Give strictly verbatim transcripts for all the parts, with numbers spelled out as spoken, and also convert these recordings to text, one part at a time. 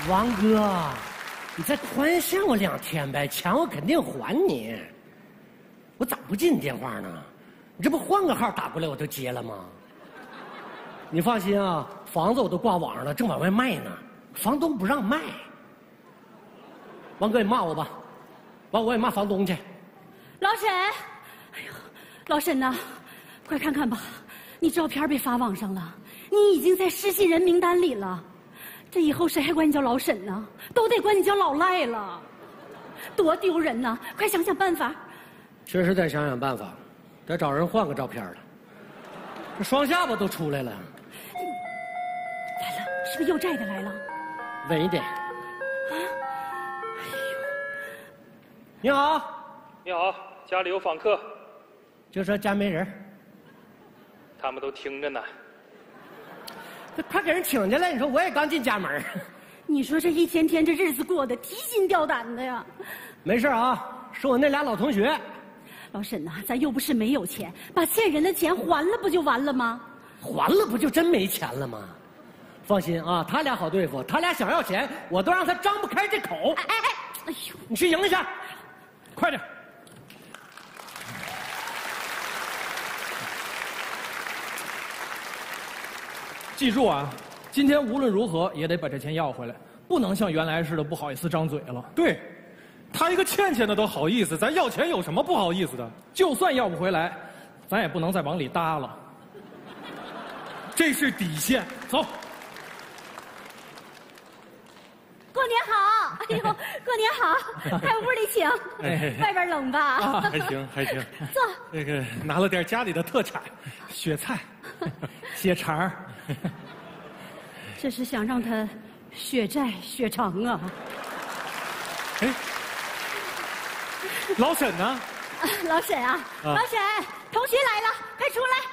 王哥，你再宽限我两天呗，钱我肯定还你。我咋不接你电话呢？你这不换个号打过来我都接了吗？你放心啊，房子我都挂网上了，正往外卖呢，房东不让卖。王哥，你骂我吧，完我也骂房东去。 老沈，哎呦，老沈呐，快看看吧，你照片被发网上了，你已经在失信人名单里了。这以后谁还管你叫老沈呢？都得管你叫老赖了，多丢人呐！快想想办法。 确实得想想办法，得找人换个照片了。这双下巴都出来了。 来了，是不是又债的来了？ 稳一点。啊！哎呦！你好， 你好，家里有访客。 就说家没人。 他们都听着呢。 快给人请进来！你说我也刚进家门。 你说这一天天这日子过得提心吊胆的呀。 没事啊，是我那俩老同学。 老沈呐、啊，咱又不是没有钱，把欠人的钱还了不就完了吗？ 还了不就真没钱了吗？放心啊，他俩好对付，他俩想要钱，我都让他张不开这口。 哎哎哎！哎呦， 你去赢一下，快点！ 记住啊，今天无论如何也得把这钱要回来，不能像原来似的不好意思张嘴了。 对，他一个欠钱的都好意思，咱要钱有什么不好意思的？ 就算要不回来，咱也不能再往里搭了。 这是底线。走。 过年好！哎呦，过年好！快屋里请。 哎， 外边冷吧？ 啊，还行还行。 坐。 那个拿了点家里的特产，雪菜、 血肠儿。 这是想让他血债血偿啊！ 哎，老沈呢？ 啊老沈啊，啊老沈，同学来了，快出来！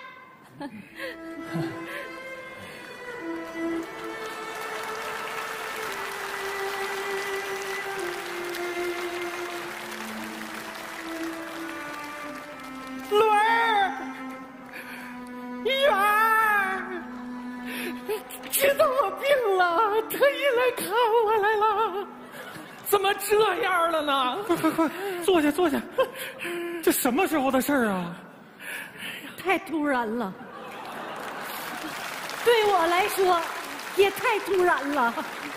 伦儿，圆儿，知道我病了，特意来看我来了。 怎么这样了呢？ 快快快，坐下坐下。这什么时候的事儿啊？ 太突然了，对我来说也太突然了。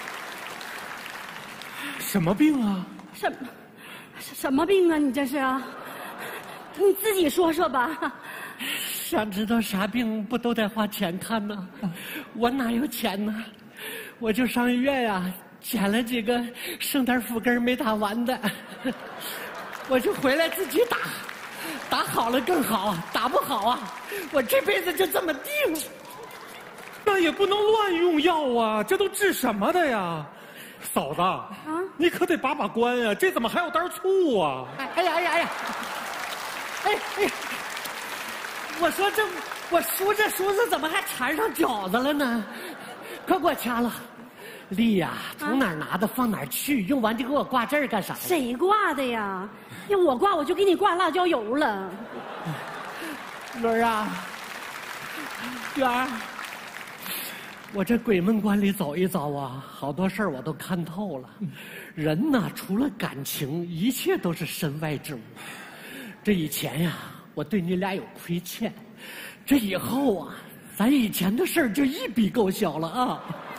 什么病啊？ 什么什么病啊？你这是啊？你自己说说吧。 想知道啥病不都得花钱看呢？我哪有钱呢？我就上医院呀、啊，捡了几个圣诞副根没打完的，我就回来自己打，打好了更好，打不好啊，我这辈子就这么定。 那也不能乱用药啊，这都治什么的呀？嫂子啊，你可得把把关啊，这怎么还有单醋啊？ 哎哎呀哎呀哎呀！哎哎呀！我说这我梳着梳子怎么还缠上饺子了呢？快给我掐了！丽呀，从哪儿拿的放哪儿去，用完就给我挂这儿干啥？ 谁挂的呀？要我挂我就给你挂辣椒油了。 伦儿啊，圆儿，我这鬼门关里走一遭啊，好多事儿我都看透了。人呐，除了感情，一切都是身外之物。这以前呀，我对你俩有亏欠，这以后啊，咱以前的事儿就一笔勾销了啊！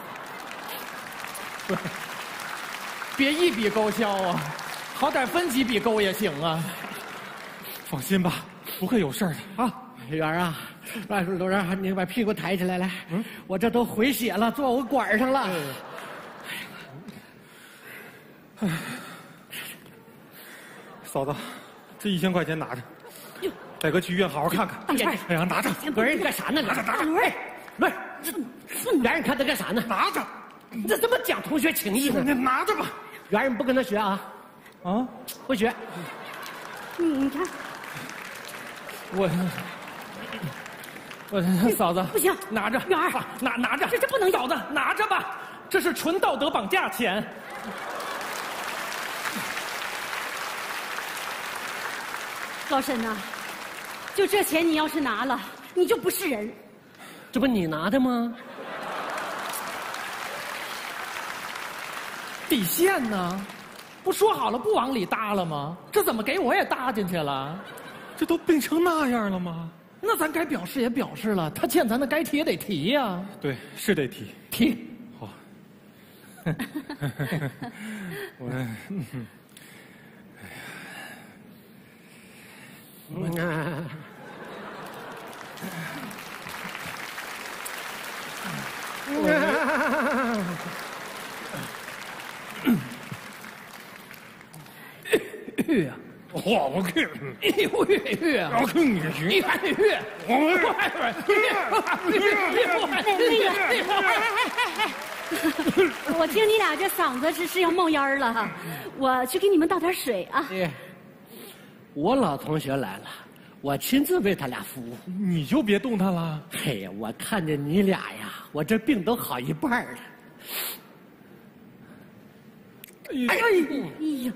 别一笔勾销啊，好歹分几笔勾也行啊。 放心吧，不会有事儿的啊。 圆儿啊，来，罗然，你把屁股抬起来，来，嗯，我这都回血了，坐我管上了。 哎，嫂子。这一千块钱拿着，带哥去医院好好看看。 哎呀， 哎呀，拿着！ 伦儿，你干啥呢？拿着，拿着！伦儿，伦儿，这圆儿，你看他干啥呢？ 拿着！ 你这怎么讲同学情谊呢？ 你拿着吧。 圆儿，你不跟他学啊？ 啊， 不学。 你你看， 我我嫂子不行， 拿着， 圆儿， 拿拿着， 这这不能嫂子拿着吧，这是纯道德绑架钱。 老沈呐、啊，就这钱你要是拿了，你就不是人。 这不你拿的吗？ 底线呢？不说好了不往里搭了吗？这怎么给我也搭进去了？ 这都病成那样了吗？ 那咱该表示也表示了，他欠咱的该提也得提呀。 对，是得提。 提。 好。我，嗯嗯啊。 血啊！ 哇，我看， 哎呦血血啊！ 我看你行， 你看血， 那那个，哎哎哎，我听你俩这嗓子是是要冒烟了哈，我去给你们倒点水啊。 我老同学来了，我亲自为他俩服务。 你就别动他了。 嘿呀，我看见你俩呀，我这病都好一半了。 哎呀， 哎呀，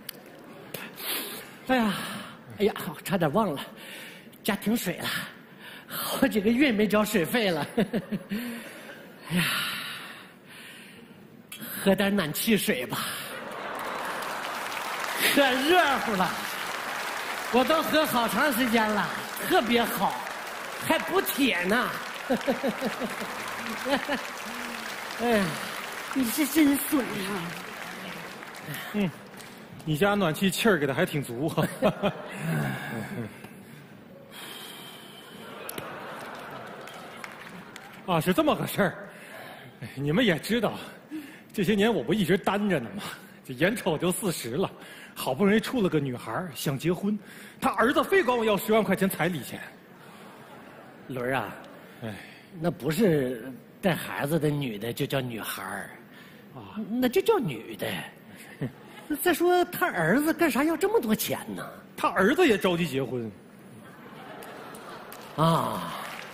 哎呀，哎呀，差点忘了，家停水了，好几个月没交水费了。哎呀，喝点暖气水吧，可热乎了，我都喝好长时间了，特别好，还补铁呢。哎呀， 你是真损啊！ 嗯，你家暖气气儿给的还挺足哈、啊。啊，是这么个事儿。你们也知道，这些年我不一直单着呢吗？这眼瞅就四十了，好不容易处了个女孩，想结婚，他儿子非管我要十万块钱彩礼钱。 伦儿啊， 哎， 那不是带孩子的女的就叫女孩儿，啊，那就叫女的。再说他儿子干啥要这么多钱呢？ 他儿子也着急结婚。 啊，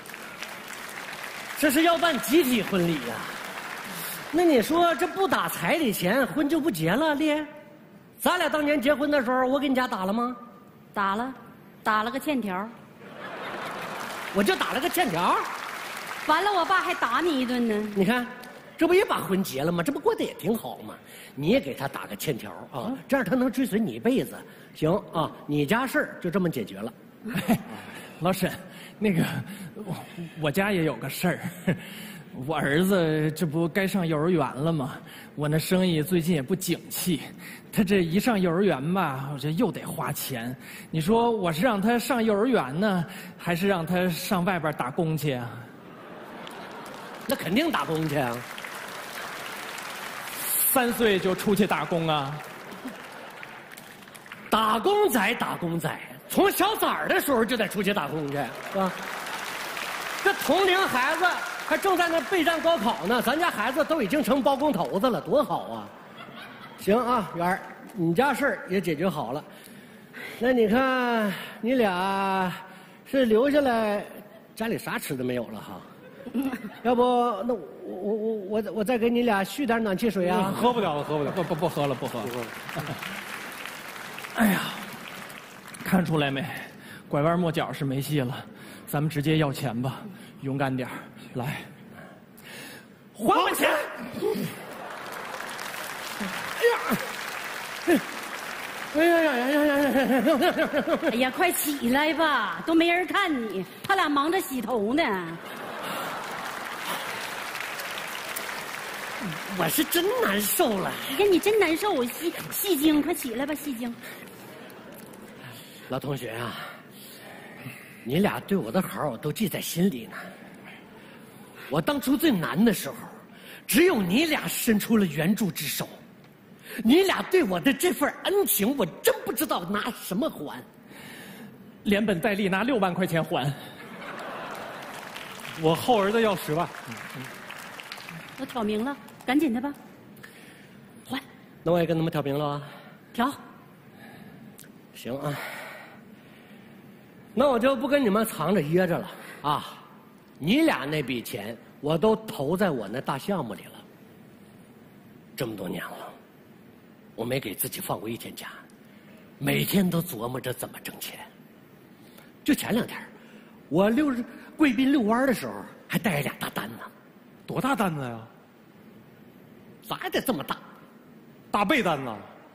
这是要办集体婚礼呀、啊？那你说这不打彩礼钱，婚就不结了？丽，咱俩当年结婚的时候，我给你家打了吗？ 打了，打了个欠条。 我就打了个欠条。 完了，我爸还打你一顿呢。 你看，这不也把婚结了吗？这不过得也挺好吗？你也给他打个欠条啊，这样他能追随你一辈子。行啊，你家事儿就这么解决了。 哎，老沈，那个我我家也有个事儿，我儿子这不该上幼儿园了吗？我那生意最近也不景气，他这一上幼儿园吧，我这又得花钱。你说我是让他上幼儿园呢，还是让他上外边打工去啊？ 那肯定打工去啊。 三岁就出去打工啊？ 打工仔，打工仔，从小崽儿的时候就得出去打工去，是吧？这同龄孩子还正在那备战高考呢，咱家孩子都已经成包工头子了，多好啊！行啊，元儿，你家事儿也解决好了。那你看，你俩是留下来，家里啥吃的没有了哈？要不，那我我我我我再给你俩续点暖气水啊？ 喝不了了，喝不了， 不不不喝了，不喝了。哎呀，看出来没？拐弯抹角是没戏了，咱们直接要钱吧，勇敢点儿，来，还我钱！ 哎呀呀呀呀呀呀呀！ 哎呀，快起来吧，都没人看你，他俩忙着洗头呢。 我是真难受了。 哎呀，你真难受，我戏戏精，快起来吧，戏精。 老同学啊，你俩对我的好我都记在心里呢。我当初最难的时候，只有你俩伸出了援助之手。你俩对我的这份恩情，我真不知道拿什么还。 连本带利拿六万块钱还。 我后儿子要十万。 我挑明了，赶紧的吧。还。 那我也跟他们挑明了啊。 挑。 行啊。那我就不跟你们藏着掖着了啊！你俩那笔钱我都投在我那大项目里了。这么多年了，我没给自己放过一天假，每天都琢磨着怎么挣钱。就前两天，我溜贵宾遛弯的时候，还带着俩大单呢。 多大单子呀？ 咋也得这么大， 大背单子。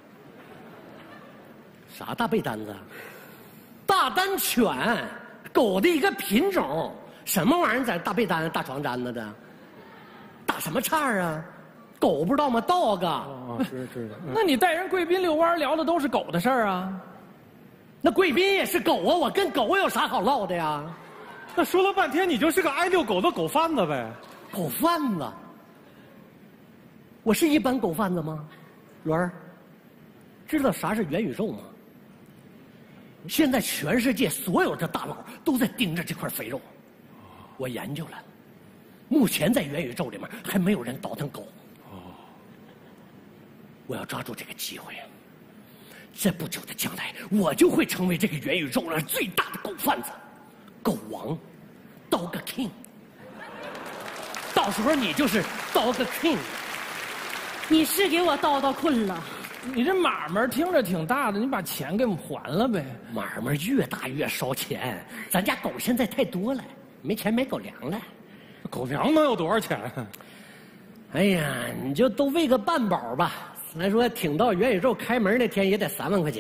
啥大背单子？大丹犬，狗的一个品种。什么玩意儿在大被单、大床单子的？打什么岔啊？狗不知道吗 ？dog。 哦，是是的。 那你带人贵宾遛弯聊的都是狗的事儿啊？ 那贵宾也是狗啊，我跟狗有啥好唠的呀？ 那说了半天，你就是个爱遛狗的狗贩子呗？ 狗贩子？我是一般狗贩子吗？伦儿，知道啥是元宇宙吗？现在全世界所有的大佬都在盯着这块肥肉。我研究了，目前在元宇宙里面还没有人倒腾狗。哦，我要抓住这个机会，在不久的将来，我就会成为这个元宇宙上最大的狗贩子，狗王 ，Dog King。到时候你就是 Dog King。 你是给我叨叨困了。 你这买卖听着挺大的，你把钱给我们还了呗？ 买卖越大越烧钱，咱家狗现在太多了。没钱买狗粮了， 狗粮能有多少钱？ 哎呀，你就都喂个半饱吧。来说，挺到元宇宙开门那天也得三万块钱。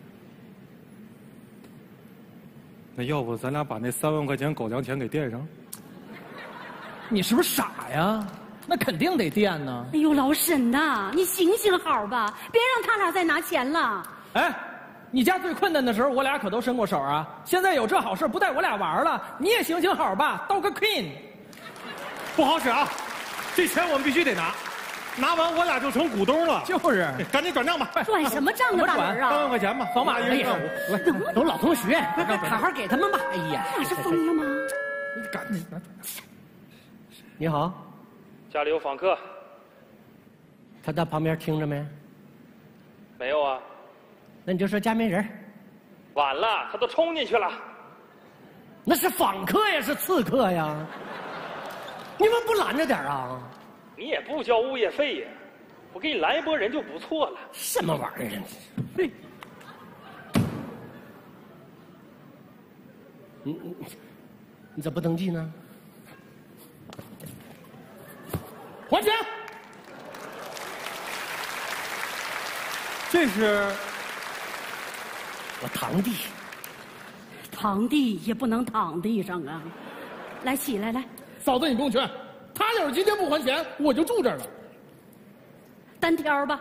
那要不咱俩把那三万块钱狗粮钱给垫上？ 你是不是傻呀？那肯定得垫呢。 哎呦，老沈呐，你行行好吧，别让他俩再拿钱了。 哎。你家最困难的时候，我俩可都伸过手啊！现在有这好事，不带我俩玩了，你也行行好吧，Dog King。 不好使啊！这钱我们必须得拿，拿完我俩就成股东了。 就是， 赶紧转账吧。 转什么账呢，大人啊？ 三万块钱吧， 扫码一个。 来，都老同学，好好给他们吧。哎呀， 你是疯了吗？ 你赶紧拿。 你好， 家里有访客。 他在旁边听着没？ 没有啊。 那你就说家没人。 晚了，他都冲进去了。 那是访客呀，是刺客呀？你们不拦着点啊？ 你也不交物业费呀，我给你拦一波人就不错了。 什么玩意儿啊？嘿，你你你咋不登记呢？ 还钱！ 这是。 我堂弟， 堂弟也不能躺地上啊！来，起来，来， 嫂子你不用劝，他要是今天不还钱，我就住这儿了。 单挑吧。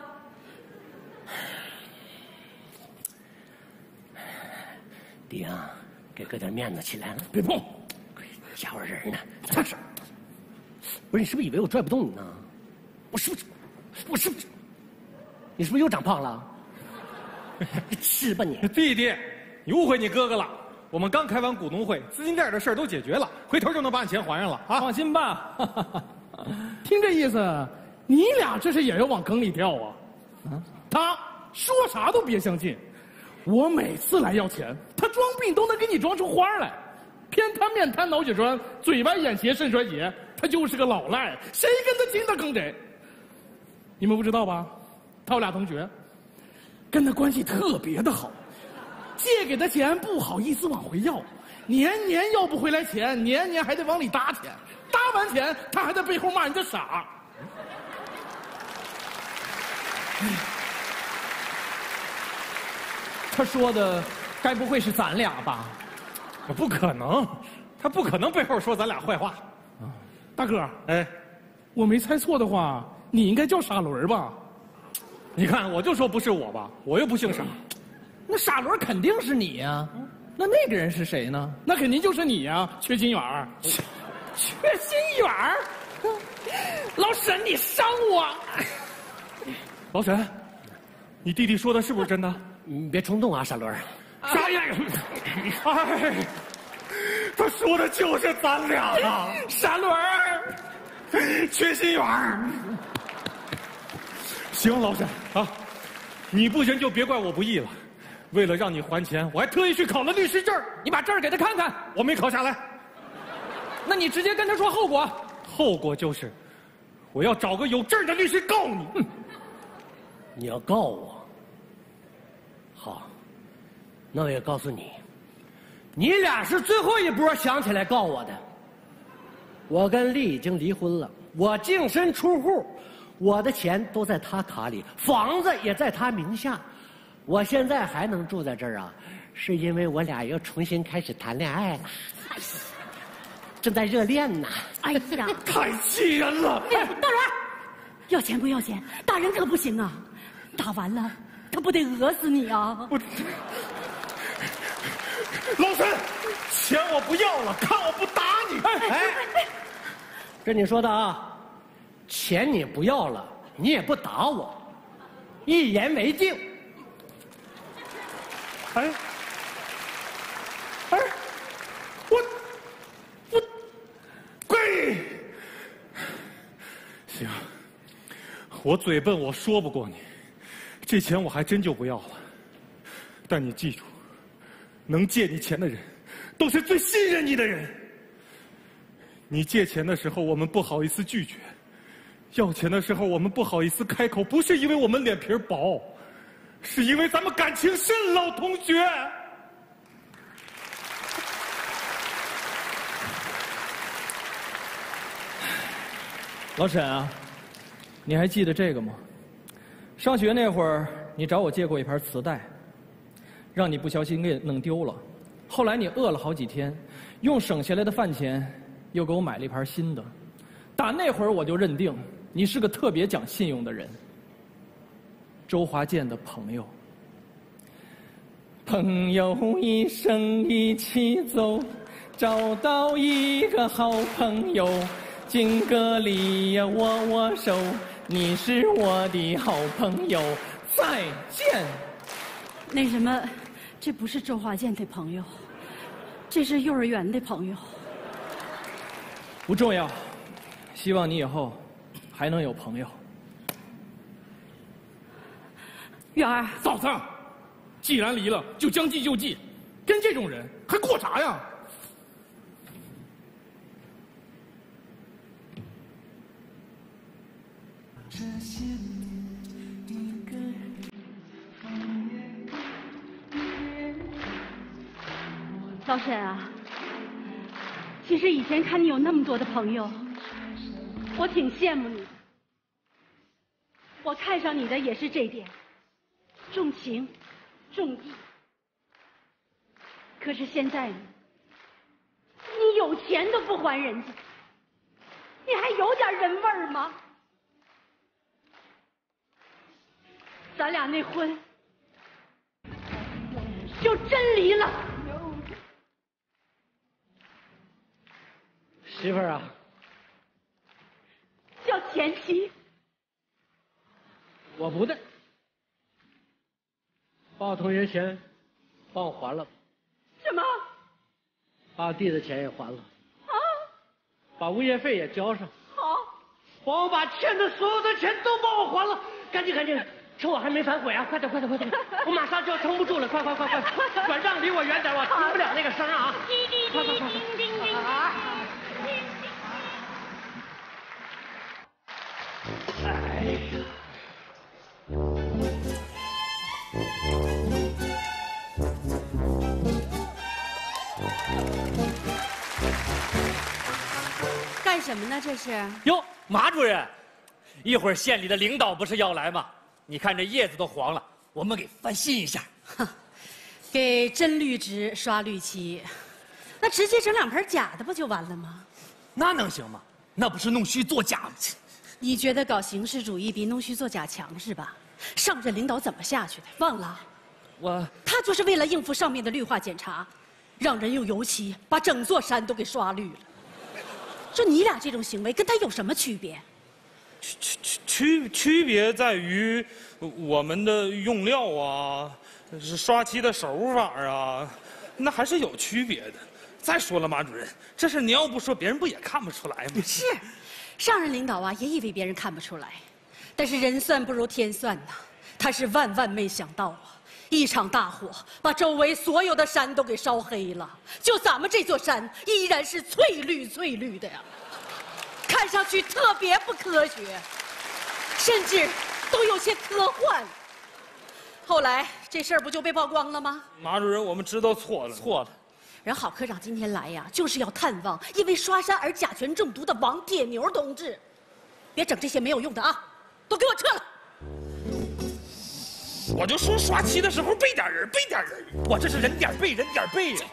弟啊，给哥点面子，起来了， 别碰， 家伙人呢？咋事？不是你是不是以为我拽不动你呢？我是不是？我是不是？你是不是又长胖了？吃吧你！ 弟弟，你误会你哥哥了。我们刚开完股东会，资金链的事儿都解决了，回头就能把你钱还上了啊！ 放心吧。听这意思，你俩这是也要往坑里跳啊？啊！他说啥都别相信。我每次来要钱，他装病都能给你装出花来。偏瘫面瘫脑血栓，嘴歪眼斜肾衰竭，他就是个老赖，谁跟他亲他坑谁。你们不知道吧？他有俩同学。跟他关系特别的好，借给他钱不好意思往回要，年年要不回来钱，年年还得往里搭钱，搭完钱他还在背后骂人家傻。他说的该不会是咱俩吧？ 不可能，他不可能背后说咱俩坏话。 大哥， 哎， 我没猜错的话，你应该叫傻轮吧？ 你看，我就说不是我吧，我又不姓傻。 那傻轮肯定是你呀、啊，那那个人是谁呢？那肯定就是你呀、啊，缺心眼儿。缺心眼儿，老沈，你伤我。 老沈，你弟弟说的是不是真的？ 你别冲动啊，傻轮。 啥呀？哎，他说的就是咱俩啊， 傻轮儿， 缺心眼儿。行，老沈啊，你不行就别怪我不义了。为了让你还钱，我还特意去考了律师证。 你把证儿给他看看。 我没考下来。 那你直接跟他说后果。 后果就是，我要找个有证的律师告你。 哼，你要告我？好，那我也告诉你，你俩是最后一波想起来告我的。我跟丽已经离婚了，我净身出户。 我的钱都在他卡里，房子也在他名下。我现在还能住在这儿啊，是因为我俩又重新开始谈恋爱了，正在热恋呢。 哎呀， 太气人了！ 大人，要钱归要钱，打人可不行啊！打完了，他不得讹死你啊！ 我老沈，钱我不要了，看我不打你！ 哎，这你说的啊，钱你不要了，你也不打我，一言为定。 哎，哎，我我跪！行，我嘴笨，我说不过你，这钱我还真就不要了。但你记住，能借你钱的人，都是最信任你的人。你借钱的时候，我们不好意思拒绝；要钱的时候，我们不好意思开口，不是因为我们脸皮薄。是因为咱们感情深，老同学。 老沈啊，你还记得这个吗？上学那会儿，你找我借过一盘磁带，让你不小心给弄丢了。后来你饿了好几天，用省下来的饭钱又给我买了一盘新的。打那会儿我就认定你是个特别讲信用的人。周华健的朋友，朋友一生一起走，找到一个好朋友，敬个礼呀，握握手，你是我的好朋友，再见。 那什么，这不是周华健的朋友，这是幼儿园的朋友。 不重要，希望你以后还能有朋友。 元儿， 嫂子，既然离了，就将计就计，跟这种人还过啥呀？ 老沈啊，其实以前看你有那么多的朋友，我挺羡慕你的。我看上你的也是这点。重情重义，可是现在你，你有钱都不还人家，你还有点人味儿吗？咱俩那婚就真离了。 媳妇儿啊， 叫前妻。 我不的。把我同学钱帮我还了， 什么？ 把我弟的钱也还了， 啊？ 把物业费也交上。 好， 帮我把欠的所有的钱都帮我还了，赶紧赶紧，趁我还没反悔啊！快点快点快点，我马上就要撑不住了，快快快快，转账离我远点，我听不了那个声啊！快快快快！啊！哎呀！ 干什么呢？这是？ 哟，马主任，一会儿县里的领导不是要来吗？你看这叶子都黄了，我们给翻新一下。 给真绿植刷绿漆，那直接整两盆假的不就完了吗？ 那能行吗？那不是弄虚作假吗？ 你觉得搞形式主义比弄虚作假强是吧？上任领导怎么下去的？忘了？ 我他就是为了应付上面的绿化检查，让人用油漆把整座山都给刷绿了。说你俩这种行为跟他有什么区别？ 区区区区别在于我们的用料啊，是刷漆的手法啊，那还是有区别的。再说了，马主任，这事你要不说，别人不也看不出来吗？ 是，上任领导啊，也以为别人看不出来，但是人算不如天算呐，他是万万没想到啊。一场大火把周围所有的山都给烧黑了，就咱们这座山依然是翠绿翠绿的呀，看上去特别不科学，甚至都有些科幻。后来这事儿不就被曝光了吗？ 马主任，我们知道错了， 错了。 人郝科长今天来呀，就是要探望因为刷山而甲醛中毒的王铁牛同志。别整这些没有用的啊！ 都给我撤了！ 我就说刷漆的时候备点人，备点人。 我这是人点背，人点背呀、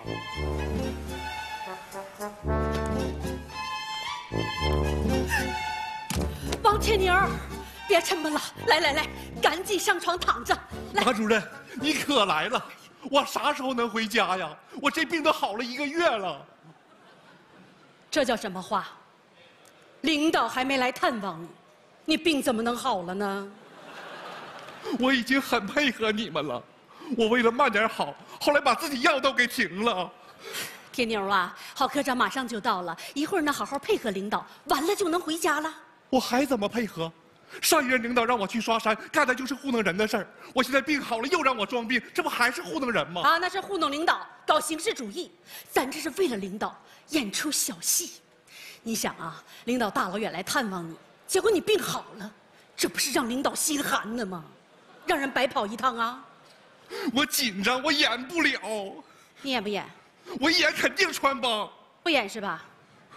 王铁牛，别沉闷了，来来来，赶紧上床躺着。来， 马主任，你可来了！我啥时候能回家呀？我这病都好了一个月了。 这叫什么话？领导还没来探望你，你病怎么能好了呢？ 我已经很配合你们了，我为了慢点好，后来把自己药都给停了。 铁牛啊，郝科长马上就到了，一会儿呢好好配合领导，完了就能回家了。 我还怎么配合？上一任领导让我去刷山，干的就是糊弄人的事儿。我现在病好了，又让我装病，这不还是糊弄人吗？ 啊，那是糊弄领导，搞形式主义。咱这是为了领导演出小戏。你想啊，领导大老远来探望你，结果你病好了，这不是让领导心寒的吗？让人白跑一趟啊！ 我紧张，我演不了。 你演不演？ 我演肯定穿帮。 不演是吧？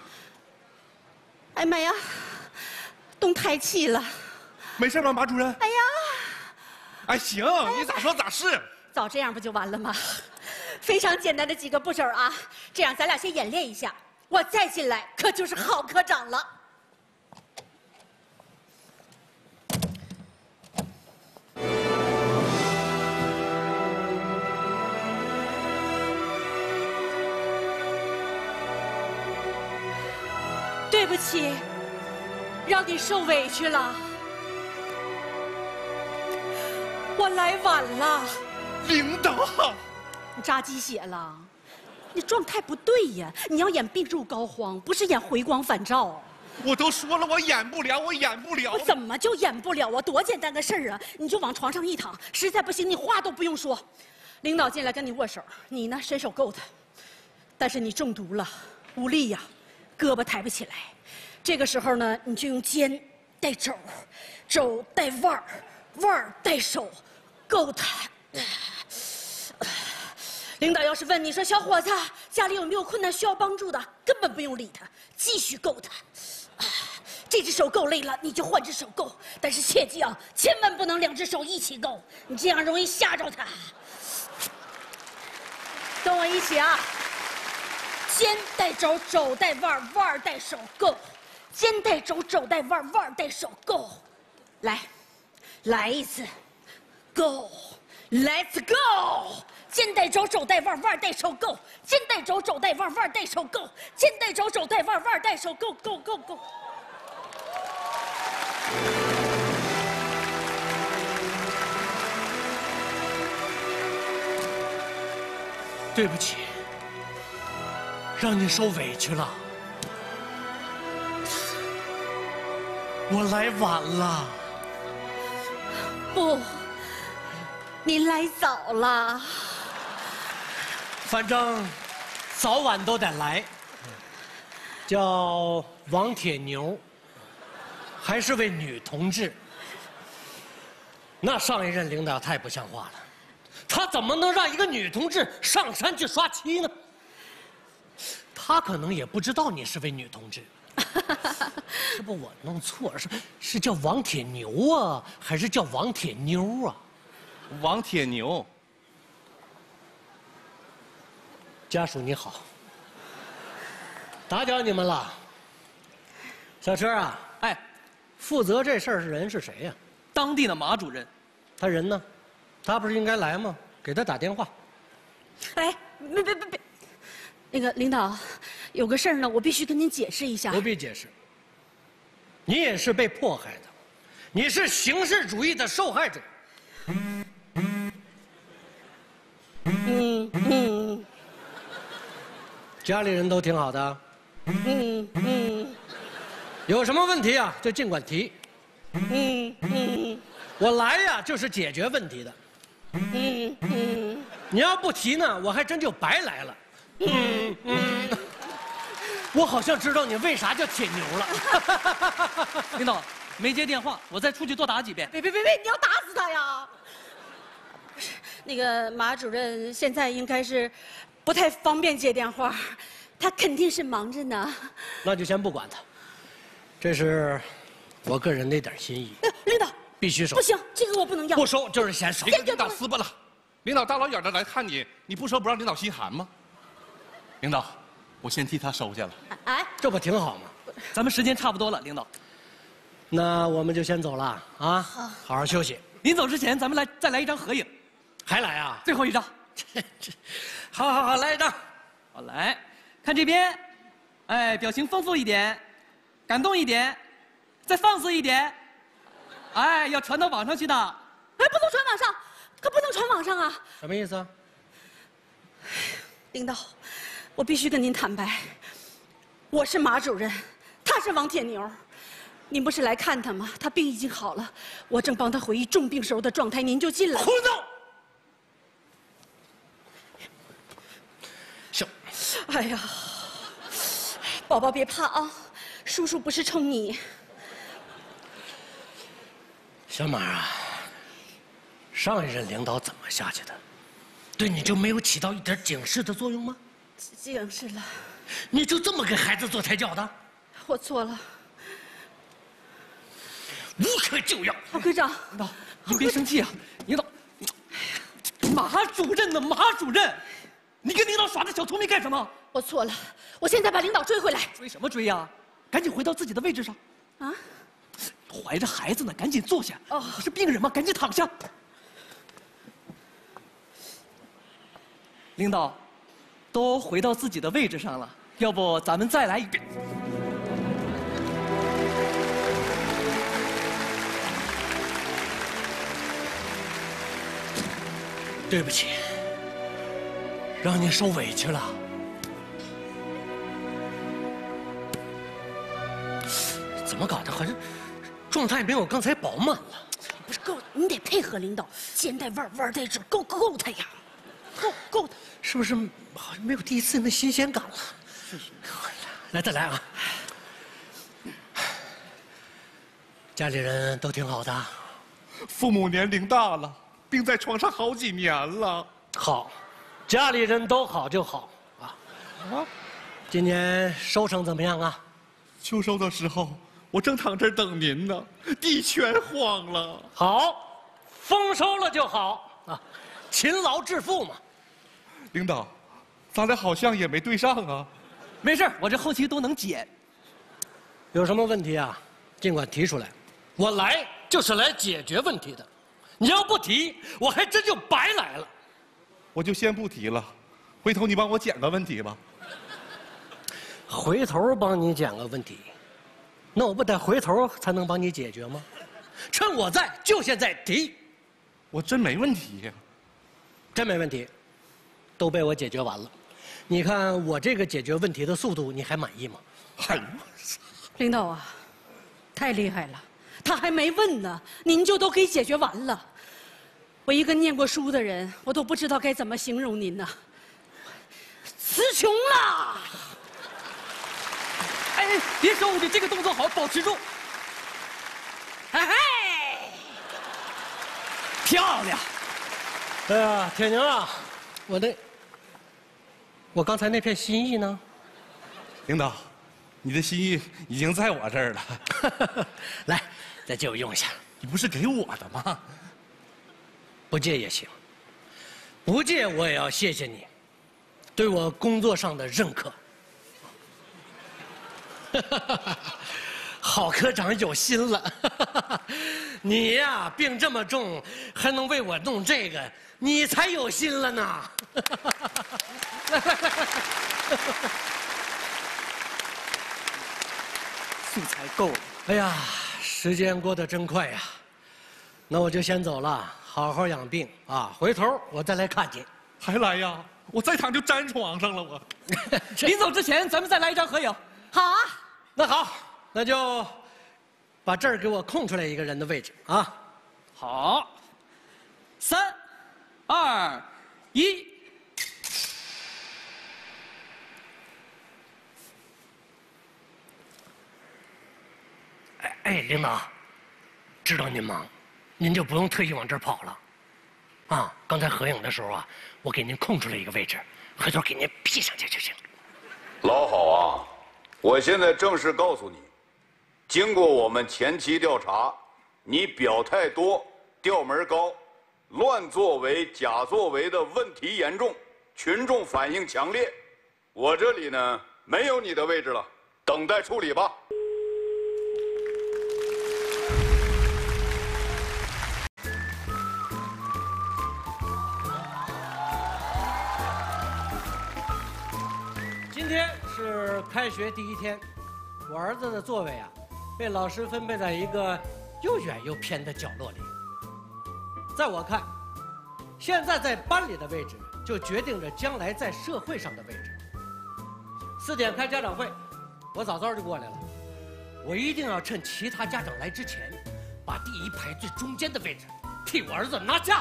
哎妈呀，动胎气了！ 没事吧，马主任？ 哎呀， 哎，行，你咋说咋是。 早这样不就完了吗？非常简单的几个步骤啊，这样咱俩先演练一下，我再进来可就是郝科长了。对不起，让你受委屈了。我来晚了。 领导， 你扎鸡血了？你状态不对呀！你要演病入膏肓，不是演回光返照。 我都说了，我演不了，我演不了。 我怎么就演不了啊？多简单个事儿啊！你就往床上一躺，实在不行你话都不用说。领导进来跟你握手，你呢伸手够他，但是你中毒了，无力呀，胳膊抬不起来。这个时候呢，你就用肩带肘，肘带腕儿，腕儿带手，够他。领导要是问你说小伙子家里有没有困难需要帮助的，根本不用理他，继续够他。这只手够累了，你就换只手够，但是切记啊，千万不能两只手一起够，你这样容易吓着他。跟我一起啊，肩带肘，肘带腕，腕带手够；肩带肘，肘带腕，腕带手够。来，来一次 ，Go， Let's go。肩带肘，肘带腕，腕带手够；肩带肘，肘带腕，腕带手够；肩带肘，肘带腕，腕带手够够够够。 对不起，让你受委屈了。我来晚了。 不，你来早了。 反正早晚都得来。叫王铁牛，还是位女同志。那上一任领导太不像话了，他怎么能让一个女同志上山去刷漆呢？他可能也不知道你是位女同志。是不我弄错了，是是叫王铁牛啊，还是叫王铁妞啊？ 王铁牛。 家属你好，打搅你们了。小车啊， 哎， 负责这事儿是人是谁呀？ 当地的马主任。 他人呢？他不是应该来吗？给他打电话。 哎，别别别别，那个领导，有个事儿呢，我必须跟您解释一下。 不必解释。你也是被迫害的，你是形式主义的受害者。 嗯嗯。 家里人都挺好的。 嗯嗯。 有什么问题啊，就尽管提。 嗯嗯。 我来呀，就是解决问题的。 嗯嗯。 你要不提呢，我还真就白来了。嗯嗯。我好像知道你为啥叫铁牛了。 领导没接电话，我再出去多打几遍。 别别别别，你要打死他呀！不是，那个马主任现在应该是不太方便接电话，他肯定是忙着呢。 那就先不管他，这是我个人的一点心意。 领导， 必须收。 不行，这个我不能要。 不收就是嫌少。 你跟领导撕巴了，领导大老远的来看你，你不收不让领导心寒吗？领导，我先替他收下了。 哎， 这不挺好吗？ 咱们时间差不多了，领导。 那我们就先走了啊，好好休息。 临走之前，咱们来再来一张合影， 还来啊？ 最后一张。好好好，来一张。好，来看这边，哎，表情丰富一点，感动一点，再放肆一点，哎，要传到网上去的。 哎，不能传网上，可不能传网上啊！ 什么意思啊？ 领导，我必须跟您坦白，我是马主任，他是王铁牛。您不是来看他吗？他病已经好了，我正帮他回忆重病时候的状态，您就进来。 胡闹！行。 哎呀，宝宝别怕啊，叔叔不是冲你。 小马啊，上一任领导怎么下去的？对你就没有起到一点警示的作用吗？ 警示了。 你就这么给孩子做胎教的？ 我错了。 无可救药。 郝科长， 领导，您别生气啊！领导，马主任呢？马主任，你跟领导耍这小聪明干什么？ 我错了，我现在把领导追回来。 追什么追呀？赶紧回到自己的位置上。 啊？ 怀着孩子呢，赶紧坐下。 哦， 你是病人吗？赶紧躺下。领导，都回到自己的位置上了，要不咱们再来一遍。 对不起，让你受委屈了。怎么搞的？好像状态没有刚才饱满了。 不是够，你得配合领导，肩带弯弯带直，够够他呀，够够他。 是不是好像没有第一次那新鲜感了？来，再来啊！家里人都挺好的， 父母年龄大了。病在床上好几年了。 好，家里人都好就好啊。啊，今年收成怎么样啊？ 秋收的时候，我正躺这儿等您呢，地全荒了。 好，丰收了就好啊，勤劳致富嘛。 领导，咱俩好像也没对上啊。 没事，我这后期都能解。 有什么问题啊？尽管提出来，我来就是来解决问题的。你要不提，我还真就白来了。 我就先不提了，回头你帮我捡个问题吧。 回头帮你捡个问题，那我不得回头才能帮你解决吗？趁我在，就现在提。 我真没问题呀， 真没问题，都被我解决完了。你看我这个解决问题的速度，你还满意吗？ 哎呦， 领导啊，太厉害了。他还没问呢，您就都给解决完了。我一个念过书的人，我都不知道该怎么形容您呢。词穷了。 哎，别收着，这个动作好，保持住。 哎嘿， 漂亮。 哎呀，铁牛啊，我那，我刚才那片心意呢？ 领导，你的心意已经在我这儿了。 来。再借我用一下， 你不是给我的吗？ 不借也行，不借我也要谢谢你，对我工作上的认可。郝科长有心了，你呀病这么重，还能为我弄这个，你才有心了呢。 素材够了。 哎呀。时间过得真快呀，那我就先走了，好好养病啊！回头我再来看你。 还来呀？我再躺就粘床上了我。 临走之前，咱们再来一张合影。 好啊， 那好，那就把这儿给我空出来一个人的位置啊。 好，三、二、一。 哎，领导，知道您忙，您就不用特意往这儿跑了。啊，刚才合影的时候啊，我给您空出来一个位置，回头给您 P 上去就行。 老郝啊，我现在正式告诉你，经过我们前期调查， 你表态多，调门高，乱作为、假作为的问题严重，群众反应强烈。我这里呢没有你的位置了，等待处理吧。 今天是开学第一天，我儿子的座位啊，被老师分配在一个又远又偏的角落里。在我看，现在在班里的位置就决定着将来在社会上的位置。四点开家长会，我早早就过来了，我一定要趁其他家长来之前，把第一排最中间的位置替我儿子拿下。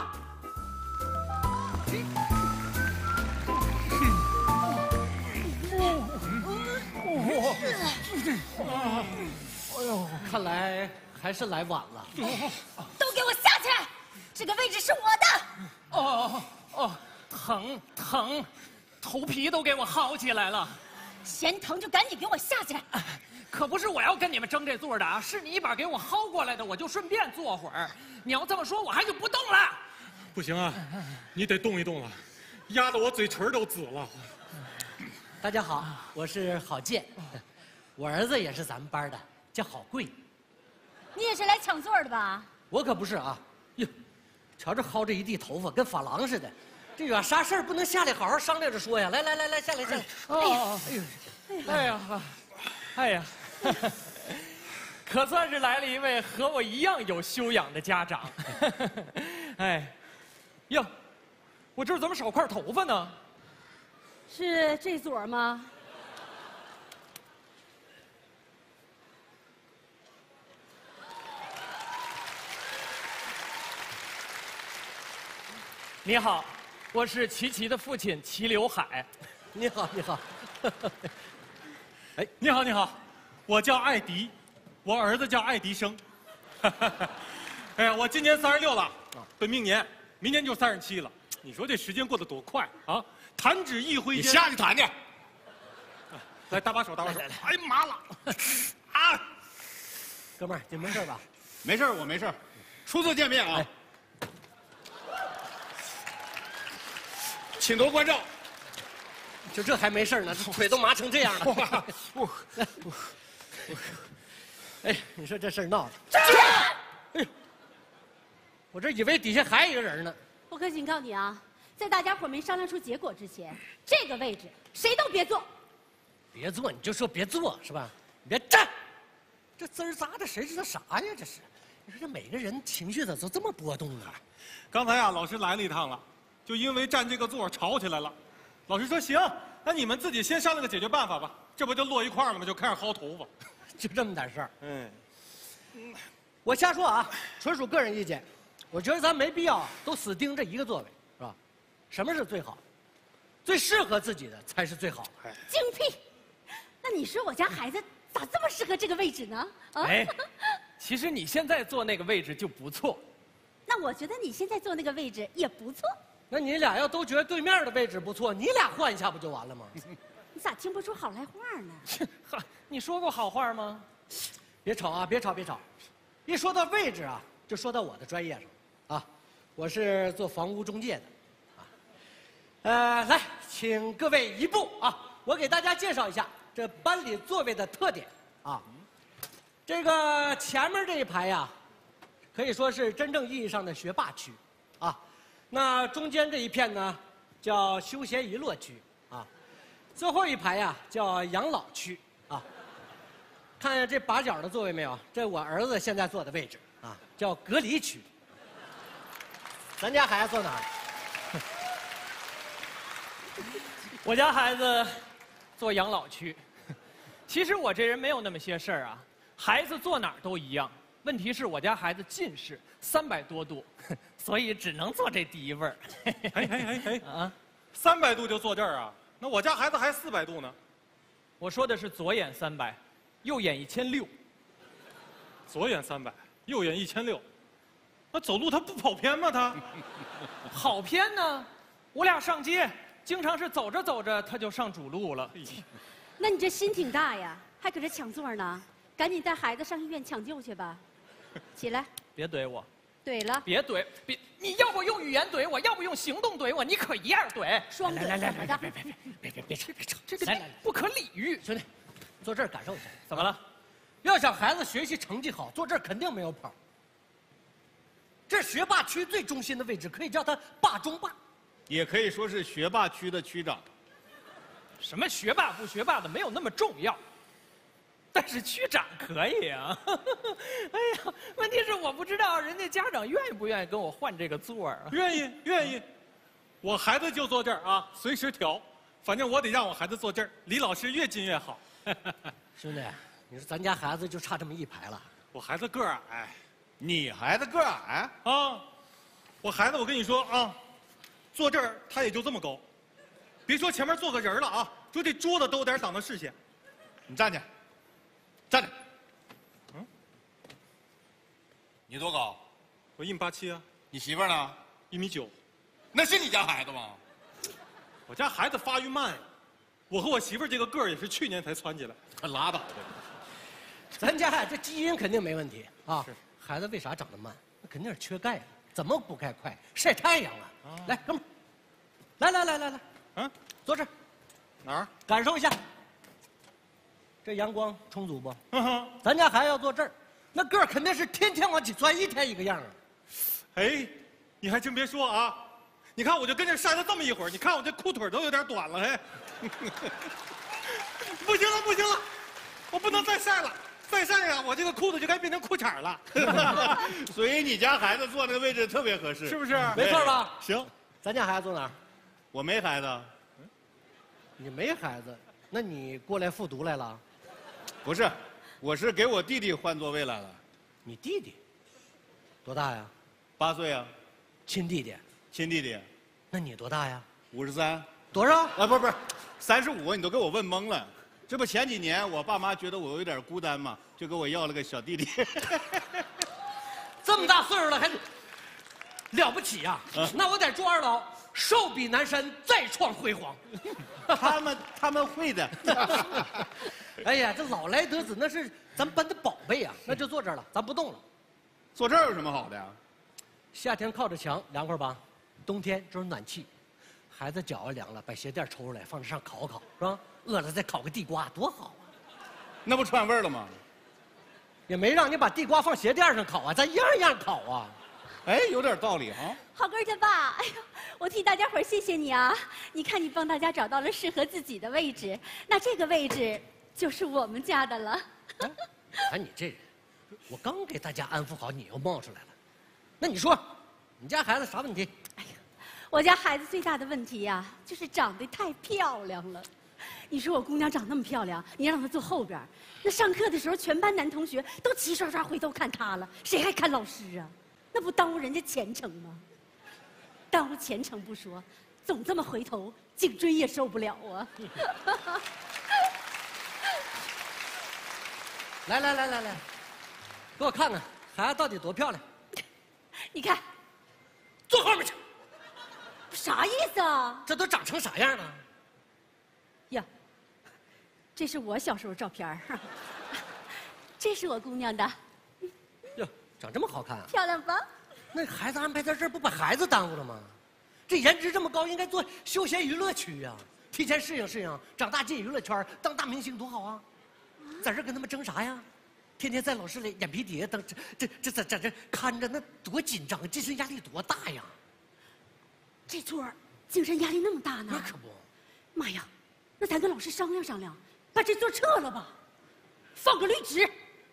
哎呦，看来还是来晚了。 都给我下去！这个位置是我的。 哦哦，疼疼，头皮都给我薅起来了。 嫌疼就赶紧给我下去！ 可不是我要跟你们争这座的啊，是你一把给我薅过来的，我就顺便坐会儿。你要这么说，我还就不动了。 不行啊，你得动一动了，压得我嘴唇都紫了。 大家好，我是郝建，我儿子也是咱们班的，叫郝贵。 你也是来抢座的吧？ 我可不是啊！哟，瞧这薅着一地头发，跟发廊似的。这有啥事儿不能下来好好商量着说呀？来来来来，下来下来。 哦，哎呦，哎呀，哎呀，可算是来了一位和我一样有修养的家长。哎，哟，我这儿怎么少块头发呢？ 是这撮吗？ 你好，我是齐齐的父亲齐刘海。 你好，你好。 哎，你好，你好，我叫艾迪，我儿子叫爱迪生。哎呀，我今年三十六了，本命年，明年就三十七了。你说这时间过得多快啊！弹指一挥间， 你下去弹去。 来，搭把手，搭把手。 来来来哎呀妈了！啊， 哥们儿，你没事吧？ 没事，我没事。初次见面啊， 哎请多关照。 就这还没事呢，这腿都麻成这样了。哎，你说这事儿闹的。哎呦，我这以为底下还有一个人呢。 我可警告你啊，在大家伙没商量出结果之前，这个位置谁都别坐。 别坐，你就说别坐是吧？你别站，这滋儿杂的，谁知道啥呀？这是，你说这每个人情绪咋都这么波动呢？ 刚才啊，老师来了一趟了，就因为占这个座吵起来了。老师说行，那你们自己先商量个解决办法吧。这不就落一块儿了吗？就开始薅头发， 就这么点事儿。 嗯， 我瞎说啊，纯属个人意见。我觉得咱没必要啊，都死盯着一个座位，是吧？什么是最好？最适合自己的才是最好。 精辟！那你说我家孩子咋这么适合这个位置呢？啊？ 哎，其实你现在坐那个位置就不错。 那我觉得你现在坐那个位置也不错。 那你俩要都觉得对面的位置不错，你俩换一下不就完了吗？ 你咋听不出好赖话呢？ 哈，你说过好话吗？ 别吵啊，别吵，别吵！一说到位置啊，就说到我的专业上，啊，我是做房屋中介的，啊，呃，来，请各位移步啊，我给大家介绍一下这班里座位的特点啊。这个前面这一排呀、啊，可以说是真正意义上的学霸区，啊，那中间这一片呢，叫休闲娱乐区啊，最后一排呀、啊、叫养老区啊。看见这把角的座位没有？这我儿子现在坐的位置啊，叫隔离区。咱家孩子坐哪儿？ 我家孩子坐养老区。其实我这人没有那么些事儿啊，孩子坐哪儿都一样。问题是我家孩子近视三百多度，所以只能坐这第一位儿。 哎哎哎哎啊， 三百度就坐这儿啊？那我家孩子还四百度呢。 我说的是左眼三百，右眼一千六。 左眼三百，右眼一千六。那走路他不跑偏吗？他好偏呢。我俩上街，经常是走着走着他就上主路了。 那你这心挺大呀，还搁这抢座呢？赶紧带孩子上医院抢救去吧。起来， 别怼我， 怼了， 别怼，别！你要不用语言怼我，要不用行动怼我，你可一样怼。 双怼来来来怎么的？ 别别别别别别吵别吵， 这个来来来， 不可理喻。 兄弟，坐这儿感受一下。 怎么了？ 要想孩子学习成绩好，坐这儿肯定没有跑。这是学霸区最中心的位置，可以叫他霸中霸。 也可以说是学霸区的区长。 什么学霸不学霸的没有那么重要，但是区长可以啊。哎呀，问题是我不知道人家家长愿意不愿意跟我换这个座儿啊？ 愿意愿意，我孩子就坐这儿啊，随时调。反正我得让我孩子坐这儿，离老师越近越好。 兄弟，你说咱家孩子就差这么一排了。 我孩子个儿矮， 你孩子个儿矮啊？我孩子，我跟你说啊，坐这儿他也就这么高，别说前面坐个人了啊，就这桌子都有点挡到视线。 你站起，站着。 嗯， 你多高？ 我一米八七啊。 你媳妇儿呢？ 一米九。 那是你家孩子吗？ 我家孩子发育慢呀，我和我媳妇儿这个个儿也是去年才蹿起来。 拉倒吧。 咱家这基因肯定没问题啊。是。孩子为啥长得慢？那肯定是缺钙了。怎么补钙快？晒太阳啊！啊来，哥们儿，来来来来来， 嗯， 坐这儿。 哪儿？ 感受一下。这阳光充足不？ 嗯哼。 咱家孩子要坐这儿，那个儿肯定是天天往起钻，一天一个样啊。 哎，你还真别说啊。你看，我就跟这晒了这么一会儿，你看我这裤腿都有点短了，嘿。不行了，不行了，我不能再晒了，再晒呀，我这个裤子就该变成裤衩了。 所以你家孩子坐那个位置特别合适， 是不是？ 没错吧？ 行， 咱家孩子坐哪儿？ 我没孩子。 你没孩子，那你过来复读来了？ 不是，我是给我弟弟换座位来了。 你弟弟多大呀？ 八岁啊。 亲弟弟。 亲弟弟， 那你多大呀？ 五十三。 多少？ 啊，不是不是，三十五，你都给我问懵了。这不前几年我爸妈觉得我有点孤单嘛，就给我要了个小弟弟。 这么大岁数了还了不起呀、啊？那我得住二楼，寿比南山，再创辉煌。 他们他们会的。 哎呀，这老来得子那是咱班的宝贝呀、啊，那就坐这儿了，咱不动了。 坐这儿有什么好的呀？ 夏天靠着墙凉快吧，冬天就是暖气。孩子脚凉了，把鞋垫抽出来放这上烤烤，是吧？饿了再烤个地瓜，多好啊！ 那不串味儿了吗？ 也没让你把地瓜放鞋垫上烤啊，咱样样烤啊。 哎，有点道理哈。 好根儿他爸，哎呦，我替大家伙儿谢谢你啊！你看你帮大家找到了适合自己的位置，那这个位置就是我们家的了。 哎，看你这人，我刚给大家安抚好，你又冒出来了。那你说，你家孩子啥问题？ 哎呀，我家孩子最大的问题呀、啊，就是长得太漂亮了。你说我姑娘长那么漂亮，你让她坐后边，那上课的时候，全班男同学都齐刷刷回头看她了，谁还看老师啊？那不耽误人家前程吗？耽误前程不说，总这么回头，颈椎也受不了啊！ 来来来来来，给我看看孩子到底多漂亮。 你看， 坐后面去。 啥意思啊？ 这都长成啥样了？ 呀，这是我小时候照片儿，这是我姑娘的。 哟，长这么好看啊！ 漂亮吧？ 那孩子安排在这儿，不把孩子耽误了吗？这颜值这么高，应该做休闲娱乐区呀、啊，提前适应适应，长大进娱乐圈，当大明星多好啊！在这跟他们争啥呀？天天在老师里眼皮底下等，这这这在在这看着，那多紧张啊！精神压力多大呀！ 这桌儿精神压力那么大呢？ 那可不。 妈呀，那咱跟老师商量商量，把这座撤了吧，放个绿植。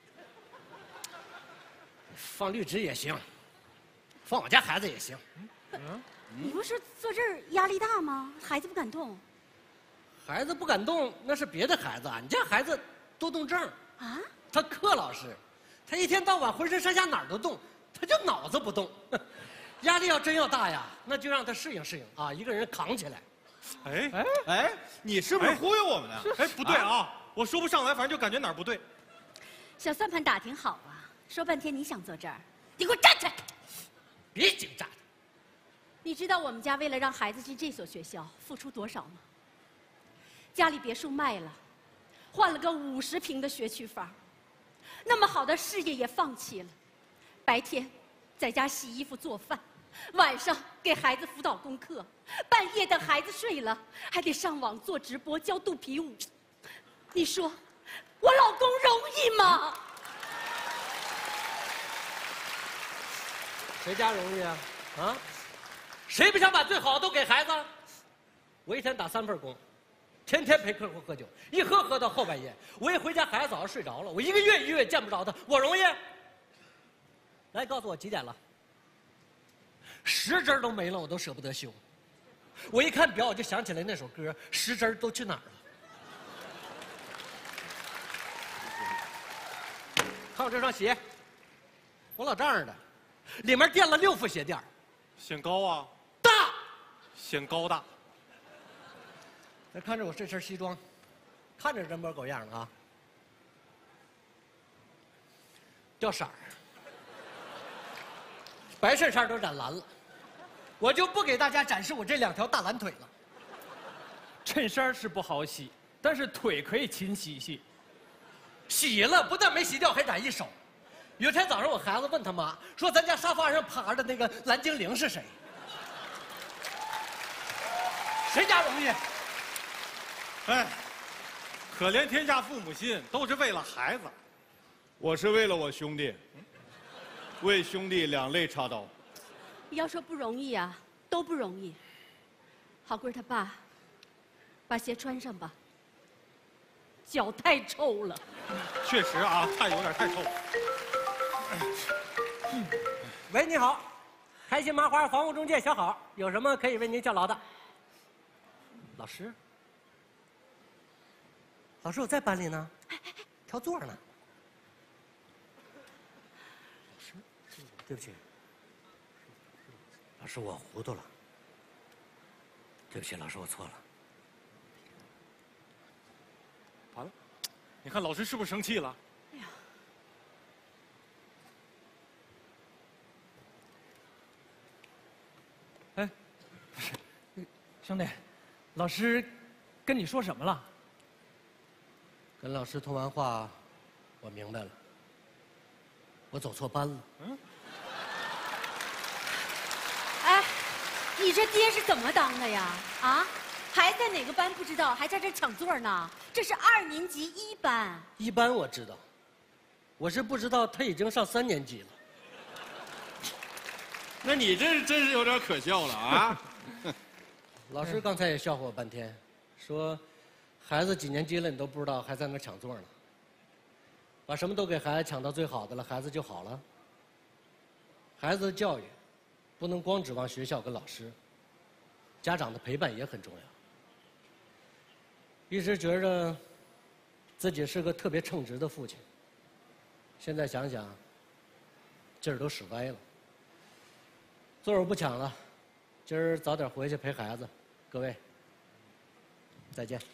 放绿植也行，放我家孩子也行。 嗯，你不是坐这儿压力大吗？孩子不敢动。 孩子不敢动，那是别的孩子啊。你家孩子多动症啊？ 他克老师，他一天到晚浑身上下哪儿都动，他就脑子不动。压力要真要大呀，那就让他适应适应啊，一个人扛起来。 哎哎哎，你是不是忽悠我们呢？ 哎，不对啊，我说不上来，反正就感觉哪儿不对。 小算盘打挺好啊，说半天你想坐这儿，你给我站起来！ 别紧张。 你知道我们家为了让孩子进这所学校付出多少吗？家里别墅卖了，换了个五十平的学区房，那么好的事业也放弃了， 白天在家洗衣服做饭，晚上给孩子辅导功课，半夜等孩子睡了，还得上网做直播教肚皮舞。你说，我老公容易吗？ 谁家容易啊？啊？谁不想把最好的都给孩子？我一天打三份工，天天陪客户喝酒，一喝喝到后半夜。我一回家，孩子早就睡着了。我一个月一个月见不着他，我容易？来，告诉我几点了？十针都没了，我都舍不得修。我一看表，我就想起来那首歌，十针都去哪儿了？看我这双鞋，我老丈人的，里面垫了六副鞋垫。 显高啊， 大， 显高大。 再看着我这身西装，看着人模狗样的啊，掉色儿，白衬衫都染蓝了，我就不给大家展示我这两条大蓝腿了。 衬衫是不好洗，但是腿可以勤洗洗。 洗了不但没洗掉，还染一手。有天早上，我孩子问他妈说：“咱家沙发上趴着那个蓝精灵是谁？”谁家容易？ 哎，可怜天下父母心，都是为了孩子。 我是为了我兄弟，为兄弟两肋插刀。 要说不容易啊，都不容易。好贵他爸，把鞋穿上吧，脚太臭了。 确实啊，太有点太臭了。 喂，你好，开心麻花房屋中介小好，有什么可以为您效劳的？老师，老师我在班里呢，调座呢。老师，对不起，老师我糊涂了，对不起，老师我错了。 完了，你看老师是不是生气了？ 哎呀， 哎，不是，兄弟，老师跟你说什么了？ 跟老师通完话，我明白了，我走错班了。 嗯。 哎，你这爹是怎么当的呀？啊，还在哪个班不知道，还在这抢座呢？这是二年级一班。 一班我知道，我是不知道他已经上三年级了。 那你这真是有点可笑了啊！ 老师刚才也笑话我半天，说孩子几年级了你都不知道，还在那抢座呢。把什么都给孩子抢到最好的了，孩子就好了。孩子的教育不能光指望学校跟老师，家长的陪伴也很重要。一直觉着自己是个特别称职的父亲，现在想想，劲儿都使歪了。座我不抢了，今儿早点回去陪孩子。各位，再见。